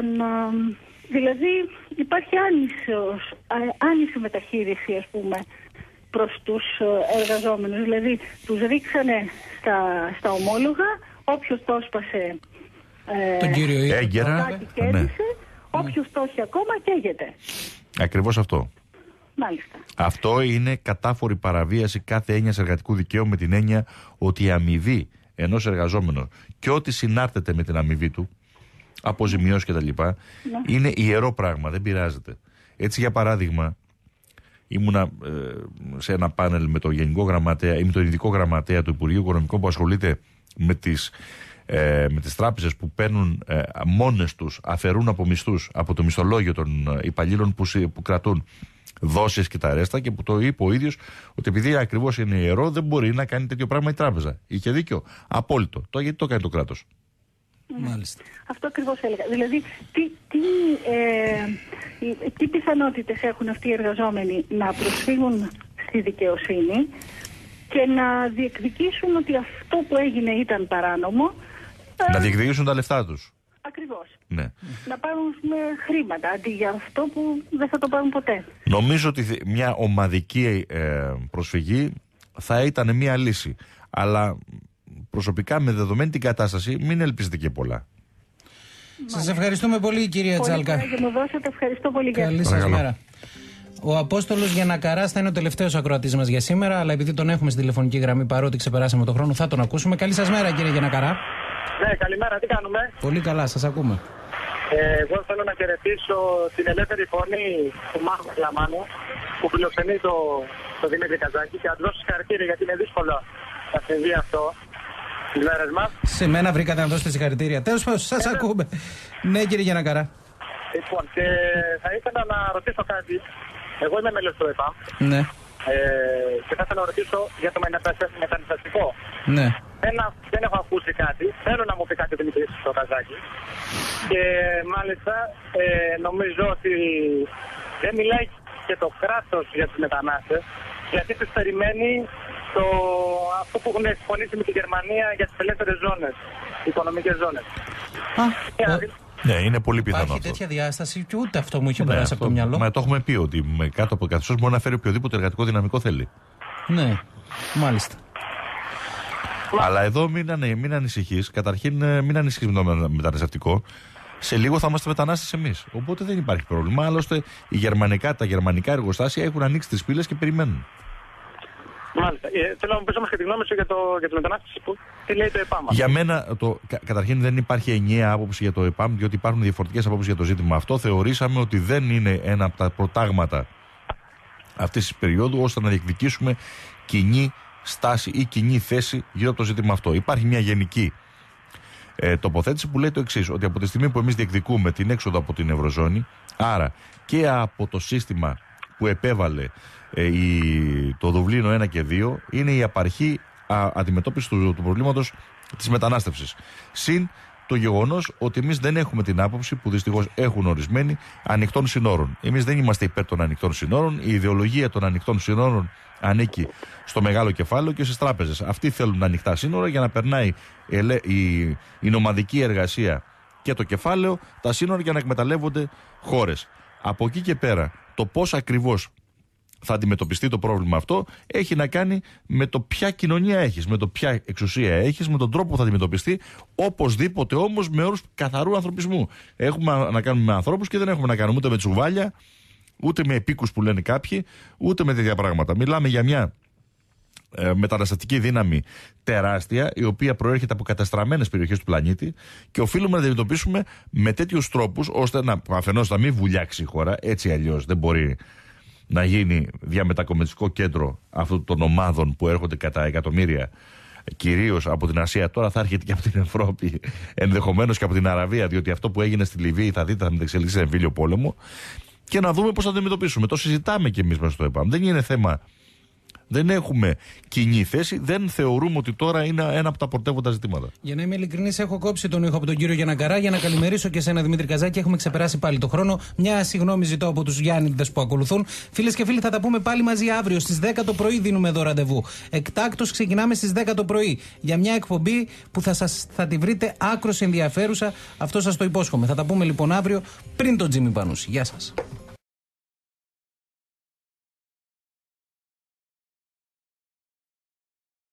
δηλαδή υπάρχει άνισος, άνηση μεταχείριση ας πούμε προς τους εργαζόμενους. Δηλαδή τους ρίξανε στα, στα ομόλογα, όποιος το έσπασε ε, τον κύριο έγκαιρα, κέρδισε, ναι, όποιος το έχει ακόμα καίγεται. Ακριβώς αυτό. Μάλιστα. Αυτό είναι κατάφορη παραβίαση κάθε έννοιας εργατικού δικαίου, με την έννοια ότι η αμοιβή ενός εργαζόμενου και ό,τι συνάρτεται με την αμοιβή του, αποζημιώσεις κτλ., ναι, είναι ιερό πράγμα, δεν πειράζεται. Έτσι, για παράδειγμα, ήμουνα ε, σε ένα πάνελ με τον Γενικό Γραμματέα ή με τον Ειδικό Γραμματέα του Υπουργείου Οικονομικών που ασχολείται με τις, ε, με τις τράπεζες που παίρνουν ε, μόνες τους, αφαιρούν από μισθούς, από το μισθολόγιο των υπαλλήλων που, που κρατούν δόσεις και τα ρέστα, και που το είπε ο ίδιος ότι επειδή ακριβώς είναι ιερό δεν μπορεί να κάνει τέτοιο πράγμα η τράπεζα. Είχε δίκιο. Απόλυτο. Το, γιατί το κάνει το κράτος. Μάλιστα. Αυτό ακριβώς έλεγα. Δηλαδή, τι, τι, ε, τι πιθανότητες έχουν αυτοί οι εργαζόμενοι να προσφύγουν στη δικαιοσύνη και να διεκδικήσουν ότι αυτό που έγινε ήταν παράνομο. Να διεκδικήσουν τα λεφτά τους. Ακριβώς. Ναι. Να πάρουν με χρήματα αντί για αυτό που δεν θα το πάρουν ποτέ. Νομίζω ότι μια ομαδική ε, προσφυγή θα ήταν μια λύση. Αλλά προσωπικά, με δεδομένη την κατάσταση, μην ελπίζετε και πολλά. Σας ευχαριστούμε πολύ, κυρία πολύ Τσάλκα. Πολύ μου δώσατε, ευχαριστώ πολύ. Καλή σας μέρα. Ο Απόστολος Γιαννακαράς θα είναι ο τελευταίος ακροατής μας για σήμερα, αλλά επειδή τον έχουμε στη τηλεφωνική γραμμή, παρότι ξεπεράσαμε τον χρόνο, θα τον ακούσουμε. Καλή σας μέρα, κύριε Γιαννακαρά. Ναι, καλημέρα, τι κάνουμε? Πολύ καλά, σας ακούμε. Ε, εγώ θέλω να χαιρετήσω την ελεύθερη φωνή του Μάρκου Λαμάνου που φιλοξενεί το, το Δημήτρη Καζάκη και να του δώσω συγχαρητήρια, γιατί είναι δύσκολο να συμβεί αυτό τις μέρες μας. Σε μένα βρήκατε να δώσετε συγχαρητήρια. Τέλος πάντων, σας ακούμε. Ναι, κύριε Γιαννακαρά. Λοιπόν, και θα ήθελα να ρωτήσω κάτι. Εγώ είμαι μέλος του ΕΠΑ. Ναι. Ε, και θα ήθελα να ρωτήσω για το μεταναστευτικό. Ναι. Ένα, δεν έχω ακούσει κάτι. Θέλω να μου πει κάτι ο Δημήτρης στο Καζάκι. Και μάλιστα ε, νομίζω ότι δεν μιλάει και το κράτος για τους μετανάστες, γιατί τους περιμένει το, αυτό που έχουν συμφωνήσει με τη Γερμανία για τις ελεύθερες ζώνες, οικονομικές ζώνες. Α, και, ο... Ναι, είναι πολύ πιθανό. Υπάρχει αυτό. τέτοια διάσταση και ούτε αυτό μου είχε ναι, περάσει αυτό, από το μυαλό. Μα το έχουμε πει ότι με κάτω από καθεστώς μπορεί να φέρει οποιοδήποτε εργατικό δυναμικό θέλει. Ναι, μάλιστα. Αλλά εδώ μην, ανε, μην ανησυχείς. Καταρχήν, μην ανησυχείς με το μεταναστευτικό. σε λίγο θα είμαστε μετανάστες εμείς. Οπότε δεν υπάρχει πρόβλημα. Άλλωστε, οι γερμανικά, τα γερμανικά εργοστάσια έχουν ανοίξει τις πύλες και περιμένουν. Μάλιστα. Ε, θέλω να μου πεις όμως και τη γνώμη σου για, το, για τη μετανάστευση. Που, τι λέει το ΕΠΑΜ. Για μένα, το, κα, καταρχήν δεν υπάρχει ενιαία άποψη για το ΕΠΑΜ, διότι υπάρχουν διαφορετικές απόψεις για το ζήτημα αυτό. Θεωρήσαμε ότι δεν είναι ένα από τα προτάγματα αυτής της περίοδου ώστε να διεκδικήσουμε κοινή στάση ή κοινή θέση γύρω από το ζήτημα αυτό. Υπάρχει μια γενική ε, τοποθέτηση που λέει το εξής, ότι από τη στιγμή που εμείς διεκδικούμε την έξοδο από την Ευρωζώνη, άρα και από το σύστημα που επέβαλε ε, η, το Δουβλίνο ένα και δύο, είναι η απαρχή α, αντιμετώπιση του, του προβλήματος της μετανάστευσης. Συν το γεγονός ότι εμείς δεν έχουμε την άποψη που δυστυχώς έχουν ορισμένοι ανοιχτών συνόρων. Εμείς δεν είμαστε υπέρ των ανοιχτών συνόρων. Η ιδεολογία των ανοιχτών συνόρων ανήκει στο μεγάλο κεφάλαιο και στις τράπεζες. Αυτοί θέλουν ανοιχτά σύνορα για να περνάει η, η νομαδική εργασία και το κεφάλαιο τα σύνορα για να εκμεταλλεύονται χώρες. Από εκεί και πέρα, το πώς ακριβώς θα αντιμετωπιστεί το πρόβλημα αυτό έχει να κάνει με το ποια κοινωνία έχεις, με το ποια εξουσία έχεις, με τον τρόπο που θα αντιμετωπιστεί, οπωσδήποτε όμως με όρους καθαρού ανθρωπισμού. Έχουμε να κάνουμε με ανθρώπους και δεν έχουμε να κάνουμε ούτε με τσουβάλια, ούτε με επίκους που λένε κάποιοι, ούτε με τέτοια πράγματα. Μιλάμε για μια ε, μεταναστευτική δύναμη τεράστια, η οποία προέρχεται από καταστραμμένες περιοχές του πλανήτη και οφείλουμε να αντιμετωπίσουμε με τέτοιους τρόπους ώστε να, αφενός να μην βουλιάξει η χώρα, έτσι αλλιώς δεν μπορεί να γίνει διαμετακομιστικό κέντρο αυτών των ομάδων που έρχονται κατά εκατομμύρια κυρίως από την Ασία. Τώρα θα έρχεται και από την Ευρώπη, ενδεχομένως και από την Αραβία, διότι αυτό που έγινε στη Λιβύη θα δείτε θα μεταξελιχθεί σε εμφύλιο πόλεμο, και να δούμε πώς θα το αντιμετωπίσουμε. Το συζητάμε κι εμείς μέσα στο ΕΠΑΜ. Δεν είναι θέμα. Δεν έχουμε κοινή θέση, δεν θεωρούμε ότι τώρα είναι ένα από τα πρωτεύοντα ζητήματα. Για να είμαι ειλικρινής, έχω κόψει τον ήχο από τον κύριο Γιαννακαρά για να καλημερίσω και εσένα, Δημήτρη Καζάκη. Έχουμε ξεπεράσει πάλι το χρόνο. Μια συγγνώμη ζητώ από τους Γιάννηδες που ακολουθούν. Φίλες και φίλοι, θα τα πούμε πάλι μαζί αύριο. Στις δέκα το πρωί δίνουμε εδώ ραντεβού. Εκτάκτως ξεκινάμε στις δέκα το πρωί για μια εκπομπή που θα, σας, θα τη βρείτε άκρως ενδιαφέρουσα. Αυτό σας το υπόσχομαι. Θα τα πούμε λοιπόν αύριο πριν τον Τζίμι Πανούση. Γεια σας.